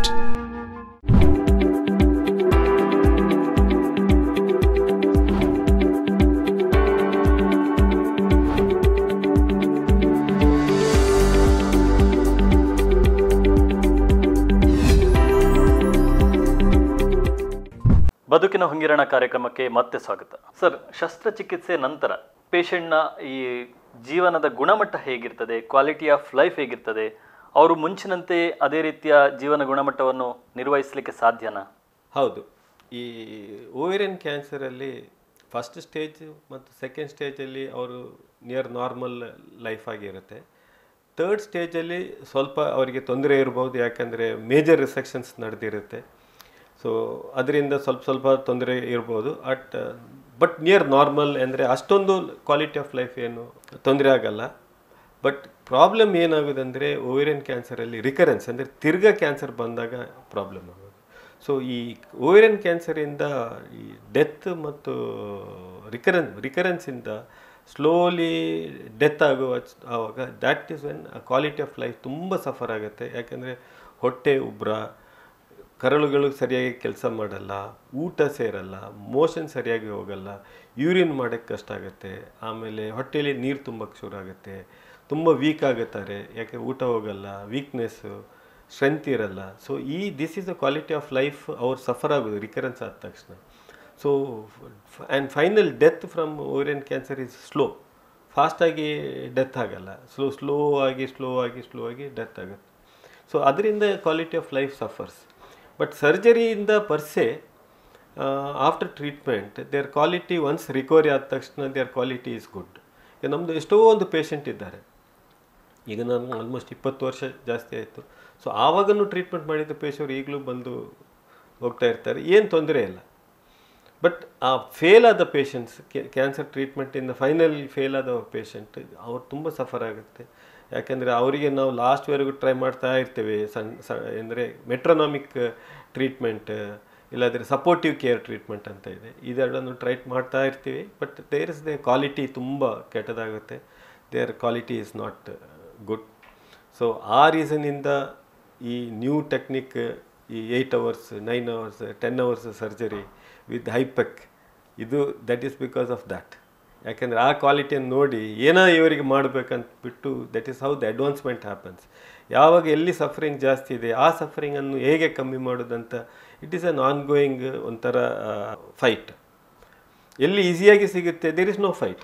[SPEAKER 1] ಬದುಕಿನ ಹೊಂಗಿರಣ ಕಾರ್ಯಕ್ರಮಕ್ಕೆ ಮತ್ತೆ ಸ್ವಾಗತ. Sir, ಶಸ್ತ್ರಚಿಕಿತ್ಸೆ ನಂತರ ಪೇಷಂಟ್ನ ಈ ಜೀವನದ ಗುಣಮಟ್ಟ ಹೇಗಿರ್ತದೆ, ಕ್ವಾಲಿಟಿ ಆಫ್ ಲೈಫ್ ಹೇಗಿರ್ತದೆ, ಅವರು ಮುಂಚಿನಂತೆ ಅದೇ ರೀತಿಯ ಜೀವನ ಗುಣಮಟ್ಟವನ್ನು ನಿರ್ವಹಿಸಲಿಕ್ಕೆ ಸಾಧ್ಯನಾ?
[SPEAKER 2] ಹೌದು. ಈ ಓವೇರಿಯನ್ ಕ್ಯಾನ್ಸರಲ್ಲಿ ಫಸ್ಟ್ ಸ್ಟೇಜ್ ಮತ್ತು ಸೆಕೆಂಡ್ ಸ್ಟೇಜಲ್ಲಿ ಅವರು ನಿಯರ್ ನಾರ್ಮಲ್ ಲೈಫ್ ಆಗಿರುತ್ತೆ. ಥರ್ಡ್ ಸ್ಟೇಜಲ್ಲಿ ಸ್ವಲ್ಪ ಅವರಿಗೆ ತೊಂದರೆ ಇರ್ಬೋದು, ಯಾಕಂದರೆ ಮೇಜರ್ ರಿಸೆಕ್ಷನ್ಸ್ ನಡೆದಿರುತ್ತೆ. ಸೊ ಅದರಿಂದ ಸ್ವಲ್ಪ ಸ್ವಲ್ಪ ತೊಂದರೆ ಇರ್ಬೋದು. ಅಟ್ ಬಟ್ ನಿಯರ್ ನಾರ್ಮಲ್ ಅಂದರೆ ಅಷ್ಟೊಂದು ಕ್ವಾಲಿಟಿ ಆಫ್ ಲೈಫ್ ಏನು ತೊಂದರೆ ಆಗಲ್ಲ. ಬಟ್ ಪ್ರಾಬ್ಲಮ್ ಏನಾಗೋದಂದರೆ ಓವೇರಿಯನ್ ಕ್ಯಾನ್ಸರಲ್ಲಿ ರಿಕರೆನ್ಸ್ ಅಂದರೆ ತಿರ್ಗಾ ಕ್ಯಾನ್ಸರ್ ಬಂದಾಗ ಪ್ರಾಬ್ಲಮ್ ಆಗೋದು. ಸೊ ಈ ಓವೇರಿಯನ್ ಕ್ಯಾನ್ಸರಿಂದ ಈ ಡೆತ್ ಮತ್ತು ರಿಕರೆನ್ಸ್ ರಿಕರೆನ್ಸಿಂದ ಸ್ಲೋಲಿ ಡೆತ್ ಆಗುವ ಆವಾಗ that is when quality of life ತುಂಬ ಸಫರ್ ಆಗುತ್ತೆ. ಯಾಕಂದರೆ ಹೊಟ್ಟೆ ಉಬ್ರ, ಕರಳುಗಳು ಸರಿಯಾಗಿ ಕೆಲಸ ಮಾಡಲ್ಲ, ಊಟ ಸೇರಲ್ಲ, ಮೋಷನ್ ಸರಿಯಾಗಿ ಹೋಗಲ್ಲ, ಯೂರಿನ್ ಮಾಡೋಕ್ಕೆ ಕಷ್ಟ ಆಗುತ್ತೆ, ಆಮೇಲೆ ಹೊಟ್ಟೆಯಲ್ಲಿ ನೀರು ತುಂಬಕ್ಕೆ ಶುರು ಆಗುತ್ತೆ, ತುಂಬ ವೀಕ್ ಆಗುತ್ತಾರೆ, ಯಾಕೆ ಊಟ ಹೋಗಲ್ಲ, ವೀಕ್ನೆಸ್ಸು, ಸ್ಟ್ರೆಂತ್ ಇರಲ್ಲ. ಸೊ ಈ this is the quality of life ಅವ್ರು ಸಫರ್ ಆಗೋದು ರಿಕರೆನ್ಸ್ ಆದ ತಕ್ಷಣ. So and final death from ovarian cancer is slow, ಫಾಸ್ಟಾಗಿ ಡೆತ್ ಆಗಲ್ಲ, ಸ್ಲೋ ಸ್ಲೋ ಆಗಿ ಸ್ಲೋ ಆಗಿ ಸ್ಲೋ ಆಗಿ ಡೆತ್ ಆಗುತ್ತೆ. ಸೊ ಅದರಿಂದ quality of life suffers. But ಸರ್ಜರಿಯಿಂದ per se after treatment their quality once recovery ಆದ ತಕ್ಷಣ ದೇರ್ ಕ್ವಾಲಿಟಿ ಈಸ್ ಗುಡ್. ಈಗ ನಮ್ಮದು ಎಷ್ಟೋ ಒಂದು ಪೇಷಂಟ್ ಇದ್ದಾರೆ, ಈಗ ನಾನು ಆಲ್ಮೋಸ್ಟ್ ಇಪ್ಪತ್ತು ವರ್ಷ ಜಾಸ್ತಿ ಆಯಿತು. ಸೊ ಆವಾಗಲೂ ಟ್ರೀಟ್ಮೆಂಟ್ ಮಾಡಿದ ಪೇಷಂಟ್ ಈಗಲೂ ಬಂದು ಹೋಗ್ತಾ ಇರ್ತಾರೆ, ಏನು ತೊಂದರೆ ಇಲ್ಲ. ಬಟ್ ಆ ಫೇಲ್ ಆದ ಪೇಷಂಟ್ಸ್, ಕ್ಯಾನ್ಸರ್ ಟ್ರೀಟ್ಮೆಂಟಿಂದ ಫೈನಲ್ ಫೇಲ್ ಆದ ಪೇಷಂಟ್ ಅವ್ರು ತುಂಬ ಸಫರ್ ಆಗುತ್ತೆ. ಯಾಕೆಂದರೆ ಅವರಿಗೆ ನಾವು ಲಾಸ್ಟ್ವರೆಗೂ ಟ್ರೈ ಮಾಡ್ತಾ ಇರ್ತೇವೆ. ಸಣ್ಣ ಸ ಅಂದರೆ ಮೆಟ್ರೋನಾಮಿಕ್ ಟ್ರೀಟ್ಮೆಂಟ್ ಇಲ್ಲಾಂದರೆ ಸಪೋರ್ಟಿವ್ ಕೇರ್ ಟ್ರೀಟ್ಮೆಂಟ್ ಅಂತ ಇದೆ, ಇದೆರಡನ್ನು ಟ್ರೈ ಮಾಡ್ತಾ ಇರ್ತೀವಿ. But there is the quality ತುಂಬ ಕೆಟ್ಟದಾಗುತ್ತೆ, their quality is not good. So ಆ ರೀಸನಿಂದ ಈ ನ್ಯೂ ಟೆಕ್ನಿಕ್, ಈ eight hours nine hours ten hours surgery with ಹೈಪೆಕ್, ಇದು that is because of that. ಯಾಕೆಂದರೆ ಆ ಕ್ವಾಲಿಟಿಯನ್ನು ನೋಡಿ ಏನೋ ಇವರಿಗೆ ಮಾಡಬೇಕಂತ ಬಿಟ್ಟು that is how the advancement happens. ಯಾವಾಗ ಎಲ್ಲಿ ಸಫರಿಂಗ್ ಜಾಸ್ತಿ ಇದೆ ಆ ಸಫರಿಂಗನ್ನು ಹೇಗೆ ಕಮ್ಮಿ ಮಾಡೋದಂತ it is an ongoing ಒಂಥರ ಫೈಟ್. ಎಲ್ಲಿ ಈಸಿಯಾಗಿ ಸಿಗುತ್ತೆ there is no fight.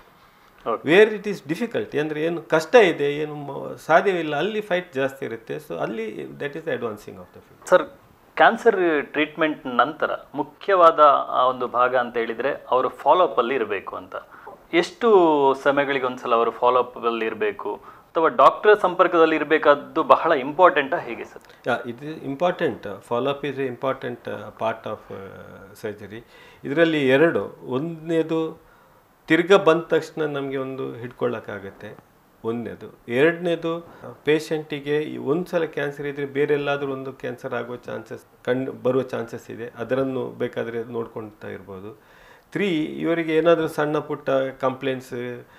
[SPEAKER 2] Where it is difficult ಅಂದರೆ ಏನು ಕಷ್ಟ ಇದೆ, ಏನು ಸಾಧ್ಯವಿಲ್ಲ, ಅಲ್ಲಿ ಫೈಟ್ ಜಾಸ್ತಿ ಇರುತ್ತೆ. ಸೊ ಅಲ್ಲಿ that is the advancing of the field.
[SPEAKER 1] Sir, cancer treatment ನಂತರ ಮುಖ್ಯವಾದ ಒಂದು ಭಾಗ ಅಂತ ಹೇಳಿದರೆ ಅವರು ಫಾಲೋಅಪ್ ಅಲ್ಲಿ ಇರಬೇಕು ಅಂತ. ಎಷ್ಟು ಸಮಯಗಳಿಗೆ ಒಂದ್ಸಲ ಅವರು ಫಾಲೋಅಪ್ ಅಲ್ಲಿ ಇರಬೇಕು ಅಥವಾ ಡಾಕ್ಟರ್ ಸಂಪರ್ಕದಲ್ಲಿ ಇರಬೇಕಾದ್ದು ಬಹಳ ಇಂಪಾರ್ಟೆಂಟಾ ಹೇಗೆ ಸರ್?
[SPEAKER 2] ಯಾ, ಇದು important. Follow up is a important part of surgery. ಇದರಲ್ಲಿ ಎರಡು, ಒಂದನೇದು ತಿರ್ಗಾ ಬಂದ ತಕ್ಷಣ ನಮಗೆ ಒಂದು ಹಿಡ್ಕೊಳ್ಳೋಕ್ಕಾಗತ್ತೆ, ಒಂದನೇದು. ಎರಡನೇದು ಪೇಷಂಟಿಗೆ ಒಂದು ಸಲ ಕ್ಯಾನ್ಸರ್ ಇದ್ದರೆ ಬೇರೆ ಎಲ್ಲಾದರೂ ಒಂದು ಕ್ಯಾನ್ಸರ್ ಆಗೋ ಚಾನ್ಸಸ್ ಕಂಡು ಬರುವ ಚಾನ್ಸಸ್ ಇದೆ, ಅದನ್ನು ಬೇಕಾದರೆ ನೋಡ್ಕೊಳ್ತಾ ಇರ್ಬೋದು. ತ್ರೀ, ಇವರಿಗೆ ಏನಾದರೂ ಸಣ್ಣ ಪುಟ್ಟ ಕಂಪ್ಲೇಂಟ್ಸ್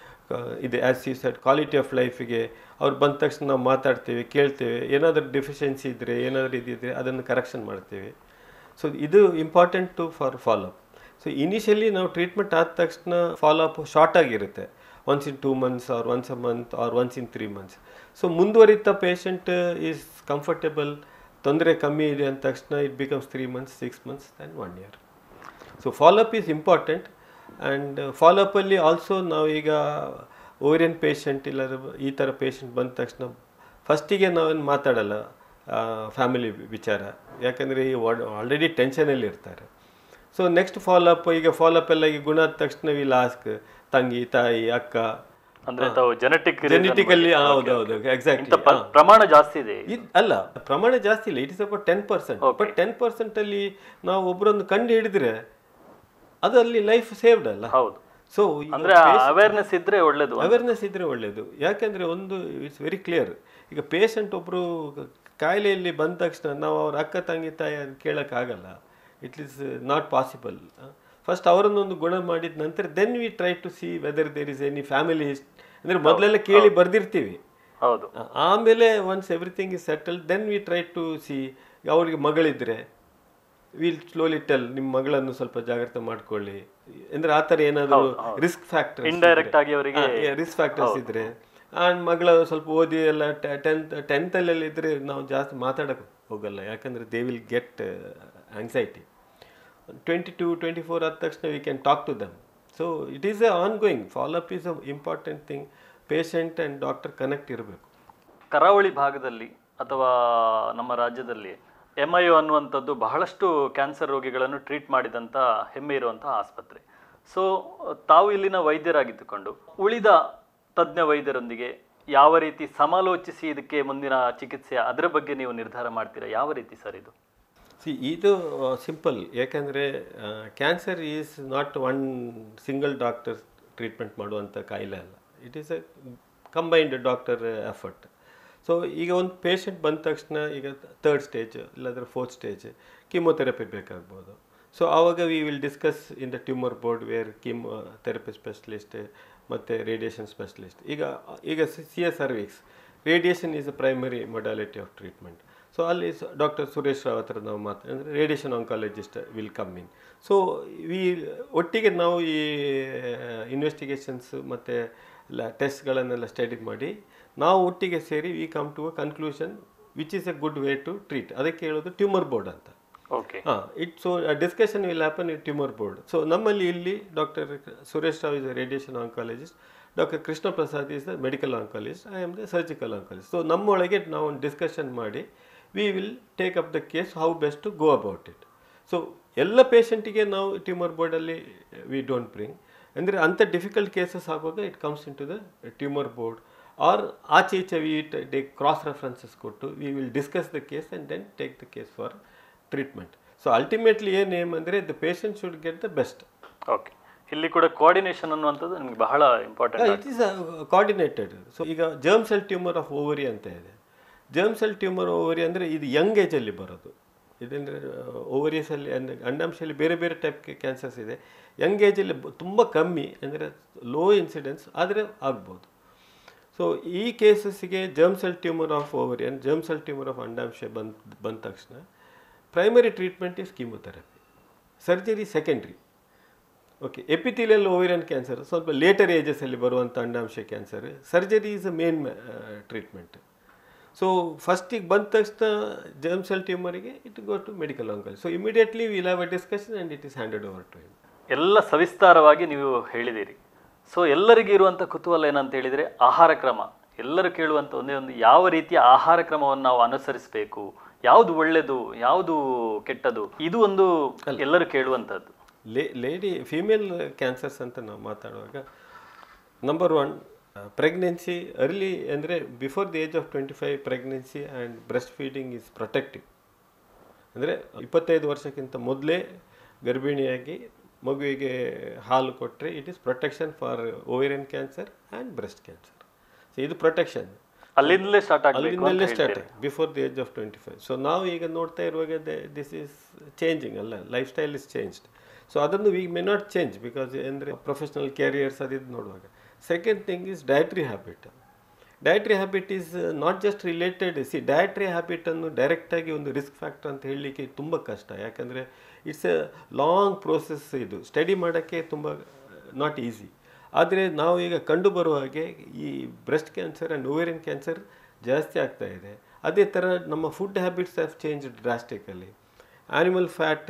[SPEAKER 2] ಇದೆ, as you said quality of ಲೈಫಿಗೆ ಅವ್ರು ಬಂದ ತಕ್ಷಣ ನಾವು ಮಾತಾಡ್ತೇವೆ, ಕೇಳ್ತೇವೆ, ಏನಾದರೂ ಡೆಫಿಷಿಯನ್ಸಿ ಇದ್ದರೆ ಏನಾದರೂ ಇದ್ದಿದ್ದರೆ ಅದನ್ನು ಕರೆಕ್ಷನ್ ಮಾಡ್ತೇವೆ. ಸೊ ಇದು important to for follow up. So initially ನಾವು ಟ್ರೀಟ್ಮೆಂಟ್ ಆದ ತಕ್ಷಣ ಫಾಲೋಅಪ್ ಶಾರ್ಟ್ ಆಗಿರುತ್ತೆ, once in two months or once a month or once in three months. So ಮುಂದುವರಿತಾ ಪೇಷಂಟ್ ಈಸ್ ಕಂಫರ್ಟೇಬಲ್, ತೊಂದರೆ ಕಮ್ಮಿ ಇದೆ ಅಂದ ತಕ್ಷಣ it becomes three months six months and one year. So follow up is important. And ಫಾಲೋಅಪ್ಪಲ್ಲಿ also ನಾವು ಈಗ ovarian patient ಇಲ್ಲ ಈ ಥರ ಪೇಷಂಟ್ ಬಂದ ತಕ್ಷಣ ಫಸ್ಟಿಗೆ ನಾವೇನು ಮಾತಾಡಲ್ಲ ಫ್ಯಾಮಿಲಿ ವಿಚಾರ, ಯಾಕಂದರೆ ಈ ಆಲ್ರೆಡಿ ಟೆನ್ಷನಲ್ಲಿ ಇರ್ತಾರೆ. ಸೊ ನೆಕ್ಸ್ಟ್ ಫಾಲೋಅಪ್, ಈಗ ಫಾಲೋಅಪ್ ಎಲ್ಲ ಈಗ ಗುಣ ಆದ ತಕ್ಷಣ ವಿ ಲಾಸ್ಕ್ ತಂಗಿ, ತಾಯಿ, ಅಕ್ಕ,
[SPEAKER 1] ಅಂದ್ರೆ ಜೆನೆಟಿಕ್
[SPEAKER 2] ಜೆನೆಟಿಕಲಿ ಹೌದೌದು ಎಕ್ಸಾಕ್ಟ್ಲಿ
[SPEAKER 1] ಪ್ರಮಾಣ ಜಾಸ್ತಿ ಇದೆ.
[SPEAKER 2] ಅಲ್ಲ, ಪ್ರಮಾಣ ಜಾಸ್ತಿ ಇಲ್ಲ, it is about ten percent. But ten percent ಅಲ್ಲಿ ನಾವು ಒಬ್ಬರೊಂದು ಕಂಡು ಹಿಡಿದ್ರೆ ಅದು ಅಲ್ಲಿ ಲೈಫ್ ಸೇವ್ಡ್ ಅಲ್ಲ.
[SPEAKER 1] ಹೌದು.
[SPEAKER 2] ಸೊ
[SPEAKER 1] ಅಂದ್ರೆ ಅವೇರ್ನೆಸ್ ಇದ್ರೆ ಒಳ್ಳೇದು.
[SPEAKER 2] ಅವೇರ್ನೆಸ್ ಇದ್ರೆ ಒಳ್ಳೇದು. ಯಾಕೆಂದರೆ ಒಂದು ಇಟ್ಸ್ ವೆರಿ ಕ್ಲಿಯರ್. ಈಗ ಪೇಷಂಟ್ ಒಬ್ಬರು ಕಾಯಿಲೆಯಲ್ಲಿ ಬಂದ ತಕ್ಷಣ ನಾವು ಅವ್ರ ಅಕ್ಕ ತಂಗಿ ತಾಯಿ ಅದು ಕೇಳೋಕ್ಕಾಗಲ್ಲ. It is not possible. First ಅವರನ್ನೊಂದು ಗುಣ ಮಾಡಿದ ನಂತರ then we try to see whether there is any family history ಅಂದರೆ ಮೊದಲೆಲ್ಲ ಕೇಳಿ ಬರ್ದಿರ್ತೀವಿ.
[SPEAKER 1] ಹೌದು.
[SPEAKER 2] ಆಮೇಲೆ once everything is settle then we try to see. ಅವ್ರಿಗೆ ಮಗಳಿದ್ರೆ ವಿಲ್ ಸ್ಲೋಲಿ ಟೆಲ್ ನಿಮ್ಮ ಮಗಳನ್ನು ಸ್ವಲ್ಪ ಜಾಗ್ರತೆ ಮಾಡ್ಕೊಳ್ಳಿ ಅಂದರೆ ಆ ಥರ ಏನಾದರೂ ರಿಸ್ಕ್ ಫ್ಯಾಕ್ಟರ್ಸ್
[SPEAKER 1] ಇಂಡೈರೆಕ್ಟ್ ಆಗಿ ಅವರಿಗೆ
[SPEAKER 2] ರಿಸ್ಕ್ ಫ್ಯಾಕ್ಟರ್ಸ್ ಇದ್ದರೆ ಆ್ಯಂಡ್ ಮಗಳ ಸ್ವಲ್ಪ ಓದಿ ಎಲ್ಲ ಟೆಂತ್ ಟೆಂತಲ್ಲೆಲ್ಲ ಇದ್ದರೆ ನಾವು ಜಾಸ್ತಿ ಮಾತಾಡೋಕ್ಕೆ ಹೋಗಲ್ಲ. ಯಾಕಂದರೆ they will get anxiety. Twenty to twenty four ಆದ ತಕ್ಷಣ we can talk to them. So it is a ongoing follow up is a important thing. Patient and doctor connect ಇರಬೇಕು.
[SPEAKER 1] ಕರಾವಳಿ ಭಾಗದಲ್ಲಿ ಅಥವಾ ನಮ್ಮ ರಾಜ್ಯದಲ್ಲಿ ಎಮ್ ಐ ಯು ಅನ್ನುವಂಥದ್ದು ಬಹಳಷ್ಟು ಕ್ಯಾನ್ಸರ್ ರೋಗಿಗಳನ್ನು ಟ್ರೀಟ್ ಮಾಡಿದಂಥ ಹೆಮ್ಮೆ ಇರುವಂಥ ಆಸ್ಪತ್ರೆ. ಸೊ ತಾವು ಇಲ್ಲಿನ ವೈದ್ಯರಾಗಿದ್ದುಕೊಂಡು ಉಳಿದ ತಜ್ಞ ವೈದ್ಯರೊಂದಿಗೆ ಯಾವ ರೀತಿ ಸಮಾಲೋಚಿಸಿ ಇದಕ್ಕೆ ಮುಂದಿನ ಚಿಕಿತ್ಸೆ ಅದರ ಬಗ್ಗೆ ನೀವು ನಿರ್ಧಾರ ಮಾಡ್ತೀರಾ? ಯಾವ ರೀತಿ ಸರ್ ಇದು?
[SPEAKER 2] ಸಿ ಇದು ಸಿಂಪಲ್. ಯಾಕೆಂದರೆ cancer is not one single doctor treatment ಮಾಡುವಂಥ ಕಾಯಿಲೆ ಅಲ್ಲ. It is a combined doctor effort. So ಈಗ ಒಂದು ಪೇಷಂಟ್ ಬಂದ ತಕ್ಷಣ ಈಗ ತರ್ಡ್ ಸ್ಟೇಜ್ ಇಲ್ಲಾಂದರೆ ಫೋರ್ತ್ ಸ್ಟೇಜ್ ಕೀಮೊಥೆರಪಿ ಬೇಕಾಗ್ಬೋದು. ಸೊ ಆವಾಗ we will discuss in the tumor board where chemotherapy specialist ಮತ್ತು ರೇಡಿಯೇಷನ್ ಸ್ಪೆಷಲಿಸ್ಟ್. ಈಗ ಈಗ C S cervix radiation is a primary modality of treatment. So ಅಲ್ಲಿ ಡಾಕ್ಟರ್ ಸುರೇಶ್ ರಾವ್ ಹತ್ರ ನಾವು ಮಾತು ಅಂದರೆ radiation oncologist will come in. So we ಒಟ್ಟಿಗೆ ನಾವು ಈ ಇನ್ವೆಸ್ಟಿಗೇಷನ್ಸ್ ಮತ್ತು ಎಲ್ಲ ಟೆಸ್ಟ್ಗಳನ್ನೆಲ್ಲ ಸ್ಟಡಿ ಮಾಡಿ ನಾವು ಒಟ್ಟಿಗೆ ಸೇರಿ we come to a conclusion which is a good way to treat. ಅದಕ್ಕೆ ಹೇಳೋದು ಟ್ಯೂಮರ್ ಬೋರ್ಡ್ ಅಂತ.
[SPEAKER 1] ಓಕೆ.
[SPEAKER 2] ಹಾಂ it so discussion will happen in tumor board. So ನಮ್ಮಲ್ಲಿ ಇಲ್ಲಿ doctor Suresh Rao is a radiation oncologist, doctor Krishna Prasad is the medical oncologist, I am the surgical oncologist. So ನಮ್ಮೊಳಗೆ ನಾವು ಒಂದು discussion ಮಾಡಿ we will take up the case how best to go about it. So ಎಲ್ಲ ಪೇಷಂಟಿಗೆ ನಾವು tumor ಬೋರ್ಡಲ್ಲಿ we don't bring. ಅಂದರೆ ಅಂಥ ಡಿಫಿಕಲ್ಟ್ ಕೇಸಸ್ ಆಗುವಾಗ it comes into the tumor board or ಆಚೆ ಈಚೆ ವಿ ಟೇಕ್ ಕ್ರಾಸ್ ರೆಫರೆನ್ಸಸ್ ಕೊಟ್ಟು we will discuss the case and then take the case for treatment. So ultimately ಏನು aim ಅಂದರೆ the patient should get the best.
[SPEAKER 1] Okay. ಇಲ್ಲಿ ಕೂಡ coordination ಅನ್ನುವಂಥದ್ದು ನಿಮಗೆ ಬಹಳ important.
[SPEAKER 2] It is coordinated. So ಈಗ germ cell tumor of ovary ಅಂತ ಇದೆ. ಜರ್ಮ್ ಸೆಲ್ ಟ್ಯೂಮರ್ ಓವರಿ ಅಂದರೆ ಇದು ಯಂಗ್ ಏಜಲ್ಲಿ ಬರೋದು. ಇದಂದರೆ ಓವರಿಯಸಲ್ಲಿ ಅಂದರೆ ಅಂಡಾಂಶದಲ್ಲಿ ಬೇರೆ ಬೇರೆ ಟೈಪ್ ಕ್ಯಾನ್ಸರ್ಸ್ ಇದೆ. ಯಂಗ್ ಏಜಲ್ಲಿ ತುಂಬ ಕಮ್ಮಿ ಅಂದರೆ ಲೋ ಇನ್ಸಿಡೆನ್ಸ್ ಆದರೆ ಆಗ್ಬೋದು. ಸೊ ಈ ಕೇಸಸ್ಸಿಗೆ germ cell tumor of ovary and germ cell tumor of ಅಂಡಾಂಶ ಬಂದ ಬಂದ ತಕ್ಷಣ primary treatment is chemotherapy, surgery secondary. Okay. Epithelial ovarian cancer ಸ್ವಲ್ಪ ಲೇಟರ್ ಏಜಸಲ್ಲಿ ಬರುವಂಥ ಅಂಡಾಂಶ cancer, surgery is a main treatment. So ಫಸ್ಟಿಗೆ ಬಂದ ತಕ್ಷಣ ಜರ್ಮ್ ಸೆಲ್ ಟ್ಯೂಮರಿಗೆ it go to medical oncology. So immediately will have a discussion and it is handed over to him.
[SPEAKER 1] ಎಲ್ಲ ಸವಿಸ್ತಾರವಾಗಿ ನೀವು ಹೇಳಿದ್ದೀರಿ. ಸೊ ಎಲ್ಲರಿಗೂ ಇರುವಂಥ ಕುತೂಹಲ ಏನಂತ ಹೇಳಿದರೆ ಆಹಾರ ಕ್ರಮ. ಎಲ್ಲರೂ ಕೇಳುವಂಥ ಒಂದೇ ಒಂದು, ಯಾವ ರೀತಿಯ ಆಹಾರ ಕ್ರಮವನ್ನು ನಾವು ಅನುಸರಿಸಬೇಕು, ಯಾವುದು ಒಳ್ಳೆಯದು ಯಾವುದು ಕೆಟ್ಟದು, ಇದು ಒಂದು ಎಲ್ಲರೂ ಕೇಳುವಂಥದ್ದು.
[SPEAKER 2] ಲೇ ಲೇಡಿ ಫೀಮೇಲ್ ಕ್ಯಾನ್ಸರ್ಸ್ ಅಂತ ನಾವು ಮಾತಾಡುವಾಗ ನಂಬರ್ ಒನ್ ಪ್ರೆಗ್ನೆನ್ಸಿ ಅರ್ಲಿ ಅಂದರೆ before the age of twenty five pregnancy and breast feeding is protective. ಅಂದರೆ ಇಪ್ಪತ್ತೈದು ವರ್ಷಕ್ಕಿಂತ ಮೊದಲೇ ಗರ್ಭಿಣಿಯಾಗಿ ಮಗುವಿಗೆ ಹಾಲು ಕೊಟ್ಟರೆ it is protection for ovarian cancer and breast cancer. So ಇದು ಪ್ರೊಟೆಕ್ಷನ್
[SPEAKER 1] ಅಲ್ಲಿಂದಲೇ ಸ್ಟಾರ್ಟ್ ಆಗಬೇಕು,
[SPEAKER 2] ಅಲ್ಲಿಂದಲೇ ಸ್ಟಾರ್ಟ್ ಆಗಿ before the age of twenty five. So ನಾವು ಈಗ ನೋಡ್ತಾ ಇರುವಾಗ ದಿಸ್ ಈಸ್ ಚೇಂಜಿಂಗ್ ಅಲ್ಲ, lifestyle is changed. So ಅದನ್ನು we may not change because ಅಂದರೆ ಪ್ರೊಫೆಷ್ನಲ್ ಕ್ಯಾರಿಯರ್ಸ್ ಅದಿದ್ದು ನೋಡುವಾಗ. Second thing is dietary habit. Dietary habit is not just related. See dietary ಹ್ಯಾಬಿಟನ್ನು ಡೈರೆಕ್ಟಾಗಿ ಒಂದು ರಿಸ್ಕ್ ಫ್ಯಾಕ್ಟರ್ ಅಂತ ಹೇಳಲಿಕ್ಕೆ ತುಂಬ ಕಷ್ಟ. ಯಾಕಂದರೆ ಇಟ್ಸ್ ಎ ಲಾಂಗ್ ಪ್ರೋಸೆಸ್. ಇದು ಸ್ಟಡಿ ಮಾಡೋಕ್ಕೆ ತುಂಬ ನಾಟ್ ಈಸಿ. ಆದರೆ ನಾವು ಈಗ ಕಂಡು ಬರುವ ಹಾಗೆ ಈ breast cancer and ovarian cancer ಜಾಸ್ತಿ ಆಗ್ತಾ ಇದೆ. ಅದೇ ಥರ ನಮ್ಮ food habits have change drastically. Animal fat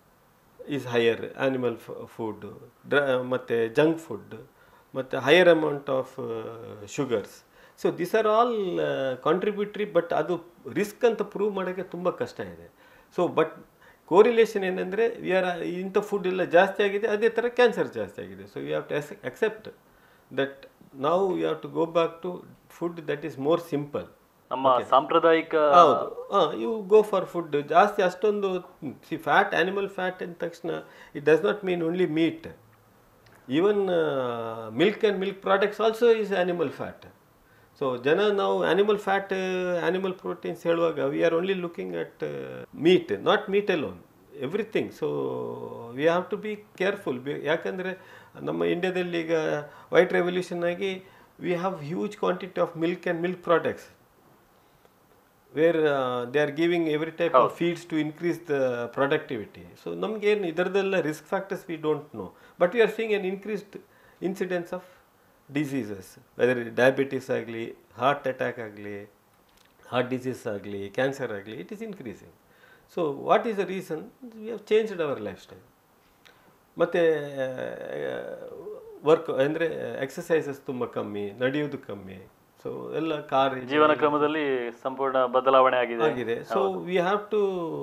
[SPEAKER 2] is higher, animal food ಡ್ರ ಮತ್ತು ಜಂಕ್ ಫುಡ್ ಮತ್ತು higher amount of sugars. So this are all contributory. But ಅದು ರಿಸ್ಕ್ ಅಂತ ಪ್ರೂವ್ ಮಾಡೋಕ್ಕೆ ತುಂಬ ಕಷ್ಟ ಇದೆ. ಸೊ ಬಟ್ ಕೋರಿಲೇಷನ್ ಏನಂದರೆ ವಿ ಆರ್ ಇಂಥ ಫುಡ್ ಎಲ್ಲ ಜಾಸ್ತಿ ಆಗಿದೆ, ಅದೇ ಥರ ಕ್ಯಾನ್ಸರ್ ಜಾಸ್ತಿ ಆಗಿದೆ. So you have to accept that ನಾವು you have to go back to food that is more simple.
[SPEAKER 1] ನಮ್ಮ ಸಾಂಪ್ರದಾಯಿಕ
[SPEAKER 2] ಹೌದು. ಹಾಂ, ಯು ಗೋ ಫಾರ್ ಫುಡ್ ಜಾಸ್ತಿ ಅಷ್ಟೊಂದು ಸಿ ಫ್ಯಾಟ್, ಆ್ಯನಿಮಲ್ ಫ್ಯಾಟ್ ಅಂದ ತಕ್ಷಣ it does not mean only meat. Even milk and milk products also is animal fat. So ಜನ ನಾವು ಆ್ಯನಿಮಲ್ ಫ್ಯಾಟ್ ಆ್ಯನಿಮಲ್ ಪ್ರೋಟೀನ್ಸ್ ಹೇಳುವಾಗ we are only looking at meat, not meat alone, everything. So we have to be careful. ಯಾಕಂದರೆ ನಮ್ಮ ಇಂಡಿಯಾದಲ್ಲಿ ಈಗ white revolution ಆಗಿ we have huge quantity of milk and milk products where they are giving every type of feeds to increase the productivity. So ನಮಗೇನು ಇದರದೆಲ್ಲ risk factors we don't know, but we are seeing an increased incidence of diseases, whether diabetes ಆಗಲಿ, heart attack ಆಗಲಿ, heart disease ಆಗಲಿ, cancer ಆಗಲಿ, it is increasing. So what is the reason? We have changed our lifestyle. ಮತ್ತು work ಅಂದರೆ exercises ತುಂಬ ಕಮ್ಮಿ, ನಡೆಯೋದು ಕಮ್ಮಿ. ಸೊ ಎಲ್ಲ ಕಾರ್
[SPEAKER 1] ಜೀವನ ಕ್ರಮದಲ್ಲಿ ಸಂಪೂರ್ಣ ಬದಲಾವಣೆ ಆಗಿದೆ
[SPEAKER 2] ಆಗಿದೆ. So we have to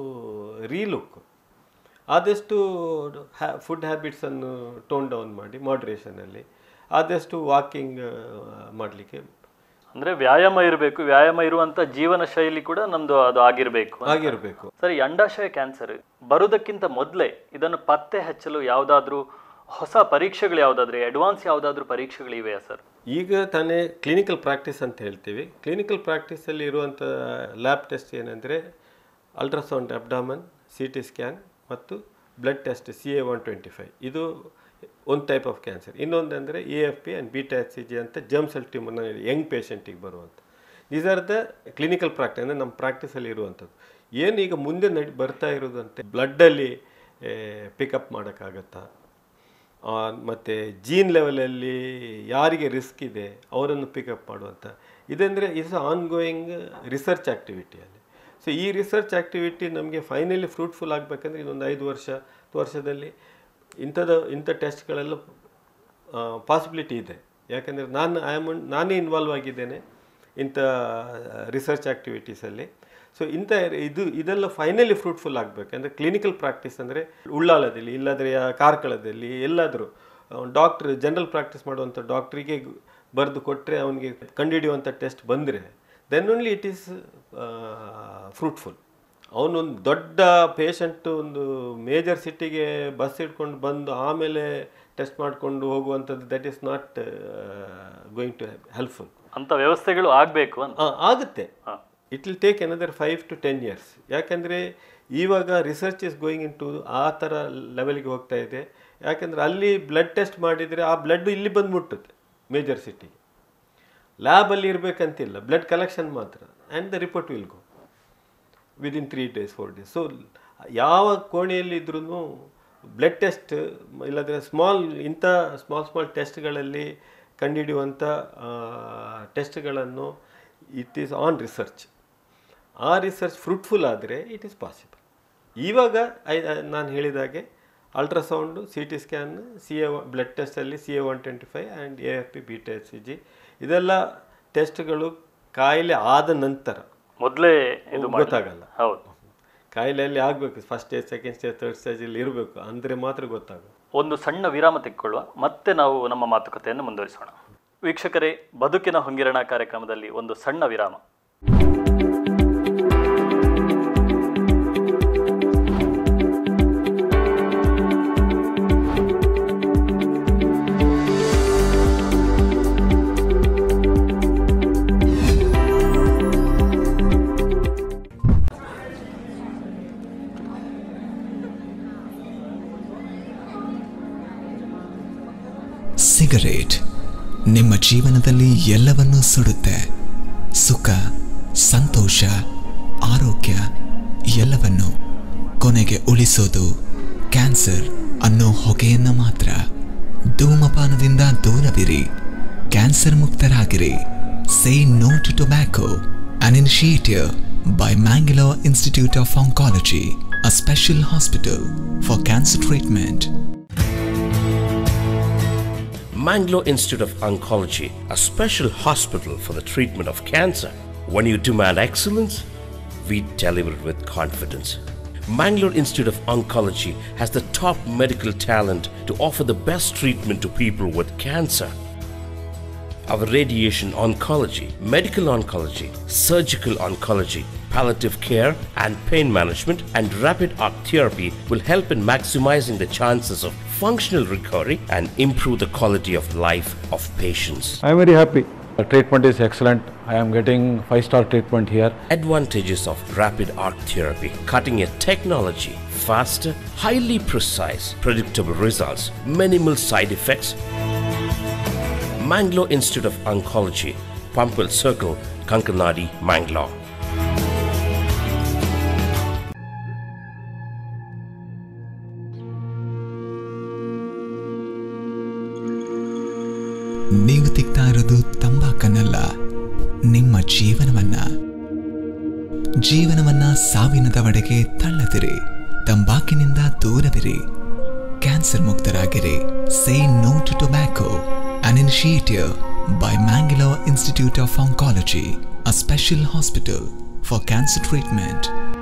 [SPEAKER 2] relook. ಆದಷ್ಟು ಫುಡ್ ಹ್ಯಾಬಿಟ್ಸನ್ನು ಟೋನ್ ಡೌನ್ ಮಾಡಿ ಮಾಡ್ರೇಷನಲ್ಲಿ, ಆದಷ್ಟು ವಾಕಿಂಗ್ ಮಾಡಲಿಕ್ಕೆ,
[SPEAKER 1] ಅಂದರೆ ವ್ಯಾಯಾಮ ಇರಬೇಕು. ವ್ಯಾಯಾಮ ಇರುವಂಥ ಜೀವನ ಶೈಲಿ ಕೂಡ ನಮ್ಮದು ಅದು ಆಗಿರಬೇಕು
[SPEAKER 2] ಆಗಿರಬೇಕು
[SPEAKER 1] ಸರಿ. ಅಂಡಾಶಯ ಕ್ಯಾನ್ಸರ್ ಬರೋದಕ್ಕಿಂತ ಮೊದಲೇ ಇದನ್ನು ಪತ್ತೆ ಹಚ್ಚಲು ಯಾವುದಾದ್ರೂ ಹೊಸ ಪರೀಕ್ಷೆಗಳು, ಯಾವುದಾದ್ರೂ ಅಡ್ವಾನ್ಸ್ ಯಾವುದಾದ್ರೂ ಪರೀಕ್ಷೆಗಳಿವೆಯಾ ಸರ್?
[SPEAKER 2] ಈಗ ತಾನೇ ಕ್ಲಿನಿಕಲ್ ಪ್ರಾಕ್ಟೀಸ್ ಅಂತ ಹೇಳ್ತೀವಿ. ಕ್ಲಿನಿಕಲ್ ಪ್ರಾಕ್ಟೀಸಲ್ಲಿ ಇರುವಂಥ ಲ್ಯಾಬ್ ಟೆಸ್ಟ್ ಏನಂದರೆ ultrasound abdomen, C T scan ಮತ್ತು blood test C A one twenty five. ಇದು ಒಂದು ಟೈಪ್ ಆಫ್ ಕ್ಯಾನ್ಸರ್. ಇನ್ನೊಂದು ಅಂದರೆ A F P and beta H C G ಅಂತ ಜರ್ಮ್ ಸೆಲ್ ಟ್ಯೂಮರ್ನ ಯಂಗ್ ಪೇಷಂಟಿಗೆ ಬರುವಂಥ. These are the clinical practice, ಅಂದರೆ ನಮ್ಮ ಪ್ರಾಕ್ಟೀಸಲ್ಲಿ ಇರುವಂಥದ್ದು. ಏನು ಈಗ ಮುಂದೆ ನಡಿ ಬರ್ತಾ ಇರೋದಂತೆ ಬ್ಲಡ್ಡಲ್ಲಿ ಪಿಕಪ್ ಮಾಡೋಕ್ಕಾಗತ್ತಾ, ಮತ್ತು ಜೀನ್ ಲೆವೆಲಲ್ಲಿ ಯಾರಿಗೆ ರಿಸ್ಕ್ ಇದೆ ಅವರನ್ನು ಪಿಕಪ್ ಮಾಡುವಂಥ, ಇದಂದರೆ ಇಟ್ಸ್ ಆನ್ ಗೋಯಿಂಗ್ ರಿಸರ್ಚ್ ಆ್ಯಕ್ಟಿವಿಟಿಯಲ್ಲಿ. ಸೊ ಈ ರಿಸರ್ಚ್ ಆ್ಯಕ್ಟಿವಿಟಿ ನಮಗೆ ಫೈನಲಿ ಫ್ರೂಟ್ಫುಲ್ ಆಗಬೇಕಂದ್ರೆ ಇನ್ನೊಂದು ಐದು ವರ್ಷ ವರ್ಷದಲ್ಲಿ ಇಂಥದ್ದು ಇಂಥ ಟೆಸ್ಟ್ಗಳೆಲ್ಲ ಪಾಸಿಬಿಲಿಟಿ ಇದೆ. ಯಾಕಂದರೆ ನಾನು ಐ ಆಮ್ ನಾನೇ ಇನ್ವಾಲ್ವ್ ಆಗಿದ್ದೇನೆ ಇಂಥ ರಿಸರ್ಚ್ ಆ್ಯಕ್ಟಿವಿಟೀಸಲ್ಲಿ. ಸೊ ಇಂಥ ಇದು ಇದೆಲ್ಲ ಫೈನಲಿ ಫ್ರೂಟ್ಫುಲ್ ಆಗಬೇಕಂದ್ರೆ ಕ್ಲಿನಿಕಲ್ ಪ್ರಾಕ್ಟೀಸ್ ಅಂದರೆ ಉಳ್ಳಾಲದಲ್ಲಿ, ಇಲ್ಲಾದರೆ ಕಾರ್ಕಳದಲ್ಲಿ, ಎಲ್ಲಾದರೂ ಡಾಕ್ಟ್ರ್ ಜನರಲ್ ಪ್ರಾಕ್ಟೀಸ್ ಮಾಡುವಂಥ ಡಾಕ್ಟ್ರಿಗೆ ಬರೆದು ಕೊಟ್ಟರೆ ಅವನಿಗೆ ಕಂಡುಹಿಡಿಯುವಂಥ ಟೆಸ್ಟ್ ಬಂದರೆ then only it is fruitful. ಅವನೊಂದು ದೊಡ್ಡ ಪೇಷಂಟು ಒಂದು ಮೇಜರ್ ಸಿಟಿಗೆ ಬಸ್ ಇಟ್ಕೊಂಡು ಬಂದು ಆಮೇಲೆ ಟೆಸ್ಟ್ ಮಾಡಿಕೊಂಡು ಹೋಗುವಂಥದ್ದು, that is not going to helpful.
[SPEAKER 1] ಅಂಥ ವ್ಯವಸ್ಥೆಗಳು ಆಗಬೇಕು ಅಂತ
[SPEAKER 2] ಆಗುತ್ತೆ. It will take another five to ten years. ಯಾಕಂದರೆ ಇವಾಗ research is going into ಆ ಥರ ಲೆವೆಲ್ಗೆ ಹೋಗ್ತಾ ಇದೆ. ಯಾಕಂದರೆ ಅಲ್ಲಿ ಬ್ಲಡ್ ಟೆಸ್ಟ್ ಮಾಡಿದರೆ ಆ ಬ್ಲಡ್ ಇಲ್ಲಿ ಬಂದು ಮುಟ್ಟುತ್ತೆ ಮೇಜರ್ ಸಿಟಿಗೆ. ಲ್ಯಾಬಲ್ಲಿ ಇರಬೇಕಂತಿಲ್ಲ, ಬ್ಲಡ್ ಕಲೆಕ್ಷನ್ ಮಾತ್ರ, and the report will go within three days four days. So ಯಾವ ಕೋಣೆಯಲ್ಲಿದ್ರೂ ಬ್ಲಡ್ ಟೆಸ್ಟ್ ಇಲ್ಲಾಂದರೆ ಸ್ಮಾಲ್ ಇಂಥ ಸ್ಮಾಲ್ ಸ್ಮಾಲ್ ಟೆಸ್ಟ್ಗಳಲ್ಲಿ ಕಂಡುಹಿಡಿಯುವಂಥ ಟೆಸ್ಟ್ಗಳನ್ನು ಇಟ್ ಈಸ್ ಆನ್ ರಿಸರ್ಚ್. ಆ ರಿಸರ್ಚ್ ಫ್ರೂಟ್ಫುಲ್ ಆದರೆ ಇಟ್ ಈಸ್ ಪಾಸಿಬಲ್. ಇವಾಗ ಐ ನಾನು ಹೇಳಿದಾಗೆ ultrasound, C T scan, C A blood ಟೆಸ್ಟಲ್ಲಿ C A one twenty five and A F P beta H C G ಇದೆಲ್ಲ ಟೆಸ್ಟ್ಗಳು ಕಾಯಿಲೆ ಆದ ನಂತರ,
[SPEAKER 1] ಮೊದಲೇ ಇದು
[SPEAKER 2] ಗೊತ್ತಾಗಲ್ಲ.
[SPEAKER 1] ಹೌದು,
[SPEAKER 2] ಕಾಯಿಲೆಯಲ್ಲಿ ಆಗಬೇಕು, first stage, second stage, third ಸ್ಟೇಜಲ್ಲಿ ಇರಬೇಕು, ಅಂದರೆ ಮಾತ್ರ ಗೊತ್ತಾಗೋದು.
[SPEAKER 1] ಒಂದು ಸಣ್ಣ ವಿರಾಮ ತೆಗೆದುಕೊಳ್ಳುವ, ಮತ್ತೆ ನಾವು ನಮ್ಮ ಮಾತುಕತೆಯನ್ನು ಮುಂದುವರಿಸೋಣ. ವೀಕ್ಷಕರೇ, ಬದುಕಿನ ಹೊಂಗಿರಣ ಕಾರ್ಯಕ್ರಮದಲ್ಲಿ ಒಂದು ಸಣ್ಣ ವಿರಾಮ.
[SPEAKER 3] ಸಿಗರೇಟ್ ನಿಮ್ಮ ಜೀವನದಲ್ಲಿ ಎಲ್ಲವನ್ನೂ ಸುಡುತ್ತೆ. ಸುಖ, ಸಂತೋಷ, ಆರೋಗ್ಯ ಎಲ್ಲವನ್ನು. ಕೊನೆಗೆ ಉಳಿಸೋದು ಕ್ಯಾನ್ಸರ್ ಅನ್ನೋ ಹೊಗೆಯನ್ನ ಮಾತ್ರ. ಧೂಮಪಾನದಿಂದ ದೂರವಿರಿ, ಕ್ಯಾನ್ಸರ್ ಮುಕ್ತರಾಗಿರಿ. Say no to tobacco, an initiative by Mangalore Institute of Oncology, a special hospital for cancer treatment.
[SPEAKER 4] Mangalore Institute of Oncology, a special hospital for the treatment of cancer. When you demand excellence, we deliver with confidence. Mangalore Institute of Oncology has the top medical talent to offer the best treatment to people with cancer. Our radiation oncology, medical oncology, surgical oncology, Palliative care and pain management and rapid arc therapy will help in maximizing the chances of functional recovery and improve the quality of life of patients.
[SPEAKER 5] I am very happy. The treatment is excellent. I am getting five star treatment here.
[SPEAKER 4] Advantages of rapid arc therapy: cutting edge technology, faster, highly precise, predictable results, minimal side effects. Mangalore Institute of Oncology, Pampil Circle, Kankanadi, Mangalore.
[SPEAKER 3] ನೀವು ತಿಕ್ತಾ ಇರೋದು ತಂಬಾಕನ್ನಲ್ಲ, ನಿಮ್ಮ ಜೀವನವನ್ನ. ಜೀವನವನ್ನ ಸಾವಿನ ದವಡೆಗೆ ತಳ್ಳದಿರಿ, ತಂಬಾಕಿನಿಂದ ದೂರವಿರಿ, cancer ಮುಕ್ತರಾಗಿರಿ. Say no to tobacco, an initiative by Mangalore Institute of Oncology, a special hospital for cancer treatment.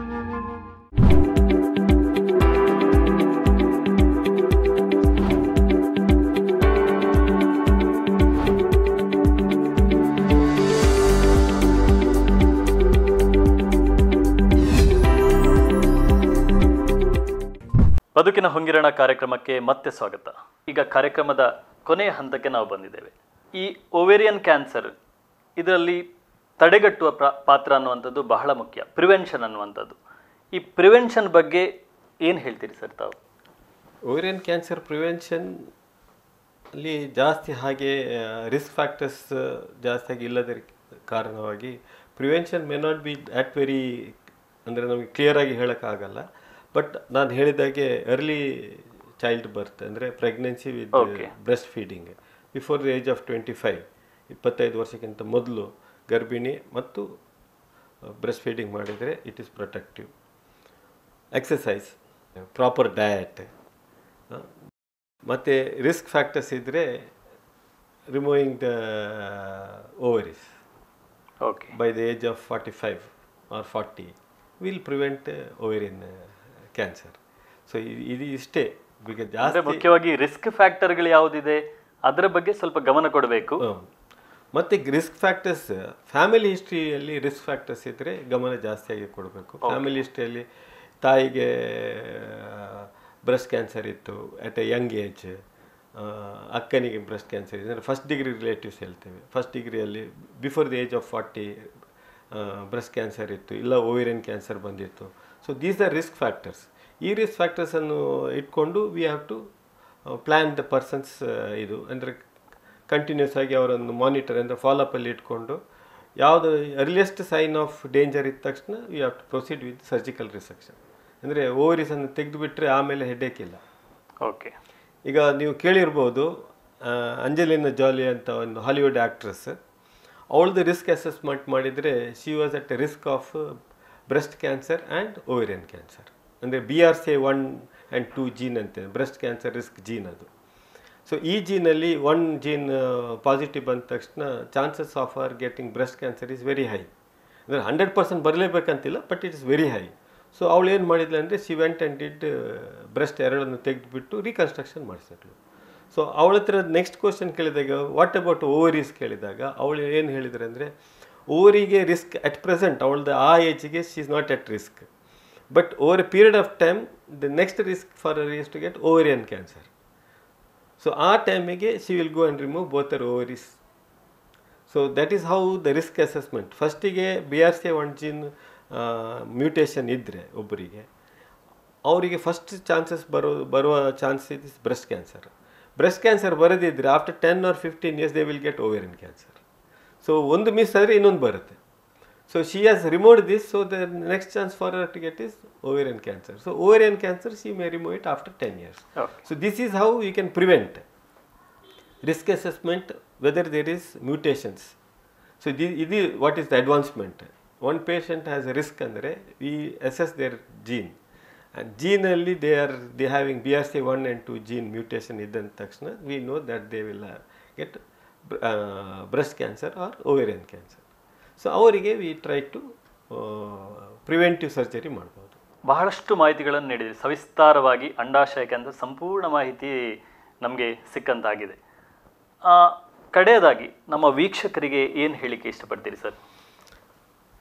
[SPEAKER 1] ಬದುಕಿನ ಹೊಂಗಿರಣ ಕಾರ್ಯಕ್ರಮಕ್ಕೆ ಮತ್ತೆ ಸ್ವಾಗತ. ಈಗ ಕಾರ್ಯಕ್ರಮದ ಕೊನೆಯ ಹಂತಕ್ಕೆ ನಾವು ಬಂದಿದ್ದೇವೆ. ಈ ಓವೇರಿಯನ್ ಕ್ಯಾನ್ಸರ್, ಇದರಲ್ಲಿ ತಡೆಗಟ್ಟುವ ಪ್ರ ಪಾತ್ರ ಅನ್ನುವಂಥದ್ದು ಬಹಳ ಮುಖ್ಯ, ಪ್ರಿವೆನ್ಷನ್ ಅನ್ನುವಂಥದ್ದು. ಈ ಪ್ರಿವೆನ್ಷನ್ ಬಗ್ಗೆ ಏನು ಹೇಳ್ತೀರಿ ಸರ್ ತಾವು?
[SPEAKER 2] ಓವೇರಿಯನ್ ಕ್ಯಾನ್ಸರ್ ಪ್ರಿವೆನ್ಷನ್ ಅಲ್ಲಿ ಜಾಸ್ತಿ ಹಾಗೆ ರಿಸ್ಕ್ ಫ್ಯಾಕ್ಟರ್ಸ್ ಜಾಸ್ತಿಯಾಗಿ ಇಲ್ಲದ ಕಾರಣವಾಗಿ prevention may not be at very, ಅಂದರೆ ನಮಗೆ ಕ್ಲಿಯರಾಗಿ ಹೇಳೋಕ್ಕಾಗಲ್ಲ. ಬಟ್ ನಾನು ಹೇಳಿದಾಗೆ ಅರ್ಲಿ ಚೈಲ್ಡ್ ಬರ್ತ್ ಅಂದರೆ pregnancy with breast feeding before the age of twenty five ಇಪ್ಪತ್ತೈದು ವರ್ಷಕ್ಕಿಂತ ಮೊದಲು ಗರ್ಭಿಣಿ ಮತ್ತು ಬ್ರೆಸ್ಟ್ ಫೀಡಿಂಗ್ ಮಾಡಿದರೆ it is protective. Exercise, proper diet, ಮತ್ತು ರಿಸ್ಕ್ ಫ್ಯಾಕ್ಟರ್ಸ್ ಇದ್ದರೆ removing the ovaries
[SPEAKER 1] okay
[SPEAKER 2] by the age of forty five or forty will prevent ovarian cancer. So ಇದು ಇಷ್ಟೇ. ಬಿಕಾಸ್ ಜಾಸ್ತಿ
[SPEAKER 1] ಮುಖ್ಯವಾಗಿ ರಿಸ್ಕ್ ಫ್ಯಾಕ್ಟರ್ಗಳು ಯಾವುದಿದೆ ಅದರ ಬಗ್ಗೆ ಸ್ವಲ್ಪ ಗಮನ ಕೊಡಬೇಕು.
[SPEAKER 2] ಮತ್ತು ರಿಸ್ಕ್ ಫ್ಯಾಕ್ಟರ್ಸ್, ಫ್ಯಾಮಿಲಿ ಹಿಸ್ಟ್ರಿಯಲ್ಲಿ ರಿಸ್ಕ್ ಫ್ಯಾಕ್ಟರ್ಸ್ ಇದ್ದರೆ ಗಮನ ಜಾಸ್ತಿಯಾಗಿ ಕೊಡಬೇಕು. ಫ್ಯಾಮಿಲಿ ಹಿಸ್ಟ್ರಿಯಲ್ಲಿ ತಾಯಿಗೆ ಬ್ರೆಸ್ಟ್ ಕ್ಯಾನ್ಸರ್ ಇತ್ತು ಅಟ್ ಎ ಯಂಗ್ ಏಜ್, ಅಕ್ಕನಿಗೆ ಬ್ರೆಸ್ಟ್ ಕ್ಯಾನ್ಸರ್ ಇದೆ ಅಂದರೆ ಫಸ್ಟ್ ಡಿಗ್ರಿ ರಿಲೇಟಿವ್ಸ್ ಹೇಳ್ತೇವೆ. ಫಸ್ಟ್ ಡಿಗ್ರಿಯಲ್ಲಿ before the age of forty breast cancer ಇತ್ತು, ಇಲ್ಲ ಓವೇರಿಯನ್ ಕ್ಯಾನ್ಸರ್ ಬಂದಿತ್ತು. So these are risk factors. ಈ ರಿಸ್ಕ್ ಫ್ಯಾಕ್ಟರ್ಸನ್ನು ಇಟ್ಕೊಂಡು we have to plan the persons. ಇದು ಅಂದರೆ ಕಂಟಿನ್ಯೂಸ್ ಆಗಿ ಅವರನ್ನು ಮಾನಿಟರ್ ಅಂದರೆ ಫಾಲೋಅಪಲ್ಲಿ ಇಟ್ಕೊಂಡು ಯಾವುದು ಅರ್ಲಿಯೆಸ್ಟ್ ಸೈನ್ ಆಫ್ ಡೇಂಜರ್ ಇದ್ದ ತಕ್ಷಣ we have to proceed with surgical resection. ಅಂದರೆ ಓವರೀಸನ್ನು ತೆಗೆದುಬಿಟ್ರೆ ಆಮೇಲೆ ಹೆಡ್ಏಕ್ ಇಲ್ಲ.
[SPEAKER 1] ಓಕೆ,
[SPEAKER 2] ಈಗ ನೀವು ಕೇಳಿರ್ಬೋದು ಅಂಜಲಿನಾ ಜಾಲಿ ಅಂತ ಒಂದು ಹಾಲಿವುಡ್ ಆ್ಯಕ್ಟ್ರೆಸ್, ಅವಳದು ರಿಸ್ಕ್ ಅಸೆಸ್ಮೆಂಟ್ ಮಾಡಿದರೆ she was at a risk of breast cancer and ovarian cancer. ಅಂದರೆ B R C one and two gene ಅಂತ ಬ್ರೆಸ್ಟ್ ಕ್ಯಾನ್ಸರ್ ರಿಸ್ಕ್ ಜೀನ್ ಅದು. ಸೊ ಈ ಜೀನಲ್ಲಿ ಒನ್ ಜೀನ್ ಪಾಸಿಟಿವ್ ಬಂದ ತಕ್ಷಣ chances of or getting breast cancer is very high. ಅಂದರೆ hundred percent ಬರಲೇಬೇಕಂತಿಲ್ಲ, but it is very high. So ಅವಳು ಏನು ಮಾಡಿದ್ಲು ಅಂದರೆ she went and did breast ಎರಡನ್ನು ತೆಗೆದುಬಿಟ್ಟು ರೀಕನ್ಸ್ಟ್ರಕ್ಷನ್ ಮಾಡಿಸಿದ್ಲು. ಸೊ ಅವಳ ಹತ್ರ ನೆಕ್ಸ್ಟ್ ಕ್ವಶನ್ ಕೇಳಿದಾಗ ವಾಟ್ ಅಬೌಟ್ ಓವರೀಸ್ ಕೇಳಿದಾಗ ಅವಳು ಏನು ಹೇಳಿದ್ರು ಅಂದರೆ ಓವರಿಗೆ ರಿಸ್ಕ್ ಅಟ್ ಪ್ರೆಸೆಂಟ್ ಅವಳದು ಆ ಏಜಿಗೆ she is not at risk, but over a period of time the next risk for her is to get ovarian cancer. So ಆ ಟೈಮಿಗೆ she will go and remove both her ovaries. So that is how the risk assessment. ಫಸ್ಟಿಗೆ B R C one gene mutation ಇದ್ದರೆ ಒಬ್ಬರಿಗೆ, ಅವರಿಗೆ first chances ಬರೋ ಬರುವ chance is breast cancer. Breast cancer ಬರೋದಿದ್ದರೆ after ten or fifteen years they will get ovarian cancer. So ಒಂದು miss ಆದರೆ ಇನ್ನೊಂದು ಬರುತ್ತೆ. So she has removed this, so the next chance for her to get is ovarian cancer. So ovarian cancer she may remove it after ten years. So this is how you can prevent. Risk assessment whether there is mutations. So the ಇದು what is the advancement. One patient has a risk ಅಂದರೆ we assess their gene, and ಜೀನಲ್ಲಿ they are they having B R C one and two gene mutation ಇದ್ದಂಥ ತಕ್ಷಣ we know that they will get breast cancer or ovarian cancer. So ಅವರಿಗೆ we try to preventive surgery ಮಾಡ್ಬೋದು.
[SPEAKER 1] ಬಹಳಷ್ಟು ಮಾಹಿತಿಗಳನ್ನು ನೀಡಿದೆ ಸವಿಸ್ತಾರವಾಗಿ. ಅಂಡಾಶಯ cancer ಸಂಪೂರ್ಣ ಮಾಹಿತಿ ನಮಗೆ ಸಿಕ್ಕಂತಾಗಿದೆ. ಕಡೆಯದಾಗಿ ನಮ್ಮ ವೀಕ್ಷಕರಿಗೆ ಏನು ಹೇಳಿಕೆ ಇಷ್ಟಪಡ್ತೀರಿ ಸರ್?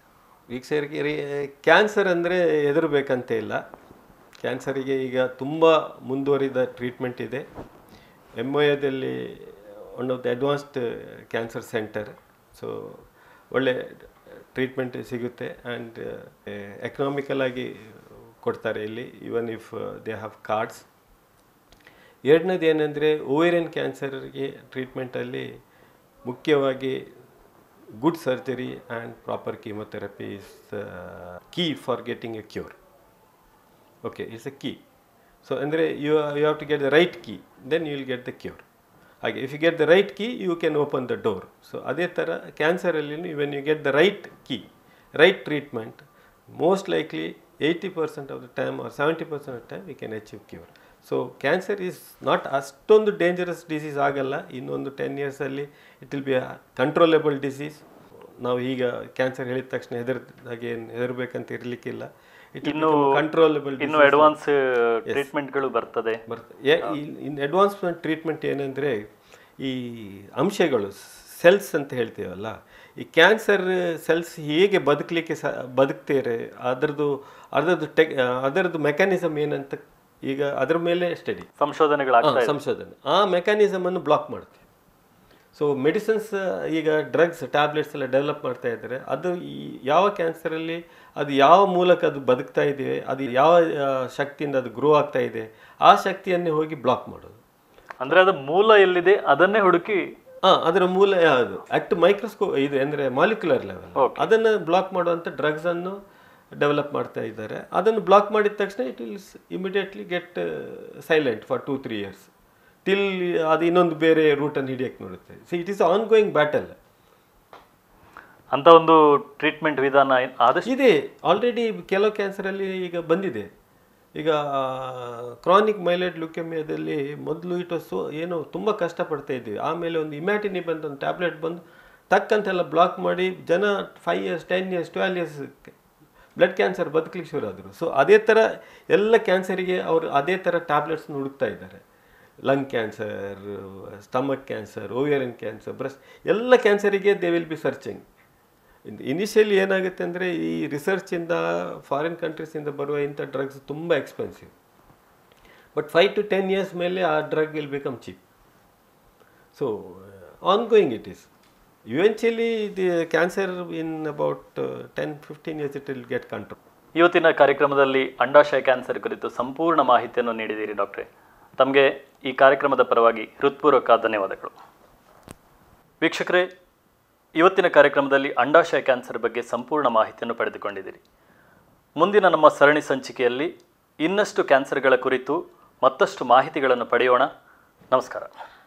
[SPEAKER 2] ವೀಕ್ಷಕರಿಗೆ ಕ್ಯಾನ್ಸರ್ ಅಂದರೆ ಹೆದರಬೇಕಂತ ಇಲ್ಲ. ಕ್ಯಾನ್ಸರಿಗೆ ಈಗ ತುಂಬ ಮುಂದುವರಿದ ಟ್ರೀಟ್ಮೆಂಟ್ ಇದೆ. ಎಮ್ ಒ ಎದಲ್ಲಿ one of the advanced cancer centre. So ಒಳ್ಳೆ ಟ್ರೀಟ್ಮೆಂಟ್ ಸಿಗುತ್ತೆ ಆ್ಯಂಡ್ ಎಕನಾಮಿಕಲ್ ಆಗಿ ಕೊಡ್ತಾರೆ ಇಲ್ಲಿ, even if they have cards. ಎರಡನೇದು ಏನಂದರೆ ಓವೇರಿಯನ್ ಕ್ಯಾನ್ಸರ್ಗೆ ಟ್ರೀಟ್ಮೆಂಟಲ್ಲಿ ಮುಖ್ಯವಾಗಿ good surgery and proper chemotherapy is key for getting a cure. Okay, it's a key. So ಅಂದರೆ you you have to get the right key, then you will get the cure. ಹಾಗೆ if you get the right key you can open the door. So ಅದೇ ಥರ ಕ್ಯಾನ್ಸರಲ್ಲಿ when you get the right key, right treatment, most likely eighty percent of the time or seventy percent of time we can achieve cure. So cancer is not ಅಷ್ಟೊಂದು dangerous disease ಆಗಲ್ಲ. ಇನ್ನೊಂದು ten ಇಯರ್ಸಲ್ಲಿ it will be a controllable disease. ನಾವು ಈಗ cancer ಹೇಳಿದ ತಕ್ಷಣ ಹೆದರ್ದಾಗೆ ಏನು ಹೆದರ್ಬೇಕಂತ ಇರಲಿಕ್ಕಿಲ್ಲ.
[SPEAKER 1] ಇನ್ನು
[SPEAKER 2] ಕಂಟ್ರೋಲೇಬಲ್,
[SPEAKER 1] ಇನ್ನು ಅಡ್ವಾನ್ಸ್ ಟ್ರೀಟ್ಮೆಂಟ್ಗಳು ಬರ್ತದೆ
[SPEAKER 2] ಬರ್ತದೆ ಇನ್ ಅಡ್ವಾನ್ಸ್ಮೆಂಟ್ ಟ್ರೀಟ್ಮೆಂಟ್ ಏನಂದರೆ ಈ ಅಂಶಗಳು, ಸೆಲ್ಸ್ ಅಂತ ಹೇಳ್ತೀವಲ್ಲ, ಈ ಕ್ಯಾನ್ಸರ್ ಸೆಲ್ಸ್ ಹೇಗೆ ಬದುಕಲಿಕ್ಕೆ ಸ ಬದುಕ್ತಾರೆ ಅದರದ್ದು ಅದರದ್ದು ಟೆಕ್ ಅದರದ್ದು ಮೆಕ್ಯಾನಿಸಮ್ ಏನಂತ ಈಗ ಅದರ ಮೇಲೆ ಸ್ಟಡಿ
[SPEAKER 1] ಸಂಶೋಧನೆಗಳಾಗ್ತದೆ.
[SPEAKER 2] ಸಂಶೋಧನೆ ಆ ಮೆಕ್ಯಾನಿಸಮನ್ನು ಬ್ಲಾಕ್ ಮಾಡುತ್ತೆ. ಸೊ ಮೆಡಿಸಿನ್ಸ್ ಈಗ ಡ್ರಗ್ಸ್, ಟ್ಯಾಬ್ಲೆಟ್ಸ್ ಎಲ್ಲ ಡೆವಲಪ್ ಮಾಡ್ತಾ ಇದ್ದಾರೆ. ಅದು ಈ ಯಾವ ಕ್ಯಾನ್ಸರಲ್ಲಿ ಅದು ಯಾವ ಮೂಲಕ ಅದು ಬದುಕ್ತಾ ಇದೆ, ಅದು ಯಾವ ಶಕ್ತಿಯಿಂದ ಅದು ಗ್ರೋ ಆಗ್ತಾ ಇದೆ, ಆ ಶಕ್ತಿಯನ್ನೇ ಹೋಗಿ ಬ್ಲಾಕ್ ಮಾಡೋದು.
[SPEAKER 1] ಅಂದರೆ ಅದು ಮೂಲ ಎಲ್ಲಿದೆ ಅದನ್ನೇ ಹುಡುಕಿ,
[SPEAKER 2] ಹಾಂ ಅದರ ಮೂಲ ಯಾವುದು ಅಟ್ ಮೈಕ್ರೋಸ್ಕೋ ಇದು ಅಂದರೆ ಮಾಲಿಕ್ಯುಲರ್ ಲೆವೆಲ್, ಅದನ್ನು ಬ್ಲಾಕ್ ಮಾಡುವಂಥ ಡ್ರಗ್ಸನ್ನು ಡೆವಲಪ್ ಮಾಡ್ತಾ ಇದ್ದಾರೆ. ಅದನ್ನು ಬ್ಲಾಕ್ ಮಾಡಿದ ತಕ್ಷಣ it will immediately get silent for two three years till ಅದು ಇನ್ನೊಂದು ಬೇರೆ ರೂಟನ್ನು ಹಿಡಿಯಕ್ಕೆ ನೋಡುತ್ತೆ. So it is on going battle.
[SPEAKER 1] ಅಂತ ಒಂದು ಟ್ರೀಟ್ಮೆಂಟ್ ವಿಧಾನ ಆದಷ್ಟು
[SPEAKER 2] ಇದೆ. ಆಲ್ರೆಡಿ ಕೆಲವು ಕ್ಯಾನ್ಸರಲ್ಲಿ ಈಗ ಬಂದಿದೆ. ಈಗ ಕ್ರಾನಿಕ್ ಮೈಲೈಡ್ ಲ್ಯೂಕೆಮಿಯಾದಲ್ಲಿ ಮೊದಲು ಇಟ್ ವಾಸ್ ಸೊ ಏನೋ ತುಂಬ ಕಷ್ಟಪಡ್ತಾ ಇದ್ವಿ. ಆಮೇಲೆ ಒಂದು ಇಮ್ಯಾಟಿನಿ ಬಂದು ಒಂದು ಟ್ಯಾಬ್ಲೆಟ್ ಬಂದು ಟಕ್ಕಂತೆಲ್ಲ ಬ್ಲಾಕ್ ಮಾಡಿ ಜನ five years ten years twelve years blood cancer ಬದುಕಲಿಕ್ಕೆ ಶುರು ಆದರು. ಸೊ ಅದೇ ಥರ ಎಲ್ಲ ಕ್ಯಾನ್ಸರಿಗೆ ಅವರು ಅದೇ ಥರ ಟ್ಯಾಬ್ಲೆಟ್ಸ್ನ ಹುಡುಕ್ತಾ ಇದ್ದಾರೆ. Lung cancer, stomach cancer, ovarian cancer, breast ಎಲ್ಲ ಕ್ಯಾನ್ಸರಿಗೆ they will be searching. Initially ಏನಾಗುತ್ತೆ ಅಂದರೆ ಈ ರಿಸರ್ಚಿಂದ ಫಾರಿನ್ ಕಂಟ್ರೀಸಿಂದ ಬರುವ ಇಂಥ ಡ್ರಗ್ಸ್ ತುಂಬ expensive. But five to ten years ಮೇಲೆ ಆ drug will become cheap. So on going it is. Eventually the cancer in about ten fifteen years it will get control.
[SPEAKER 1] ಇವತ್ತಿನ ಕಾರ್ಯಕ್ರಮದಲ್ಲಿ ಅಂಡಾಶಯ ಕ್ಯಾನ್ಸರ್ ಕುರಿತು ಸಂಪೂರ್ಣ ಮಾಹಿತಿಯನ್ನು ನೀಡಿದ್ದೀರಿ ಡಾಕ್ಟ್ರೆ. ತಮಗೆ ಈ ಕಾರ್ಯಕ್ರಮದ ಪರವಾಗಿ ಹೃತ್ಪೂರ್ವಕ ಧನ್ಯವಾದಗಳು. ವೀಕ್ಷಕರೇ, ಇವತ್ತಿನ ಕಾರ್ಯಕ್ರಮದಲ್ಲಿ ಅಂಡಾಶಯ ಕ್ಯಾನ್ಸರ್ ಬಗ್ಗೆ ಸಂಪೂರ್ಣ ಮಾಹಿತಿಯನ್ನು ಪಡೆದುಕೊಂಡಿದ್ದೀರಿ. ಮುಂದಿನ ನಮ್ಮ ಸರಣಿ ಸಂಚಿಕೆಯಲ್ಲಿ ಇನ್ನಷ್ಟು ಕ್ಯಾನ್ಸರ್ಗಳ ಕುರಿತು ಮತ್ತಷ್ಟು ಮಾಹಿತಿಗಳನ್ನು ಪಡೆಯೋಣ. ನಮಸ್ಕಾರ.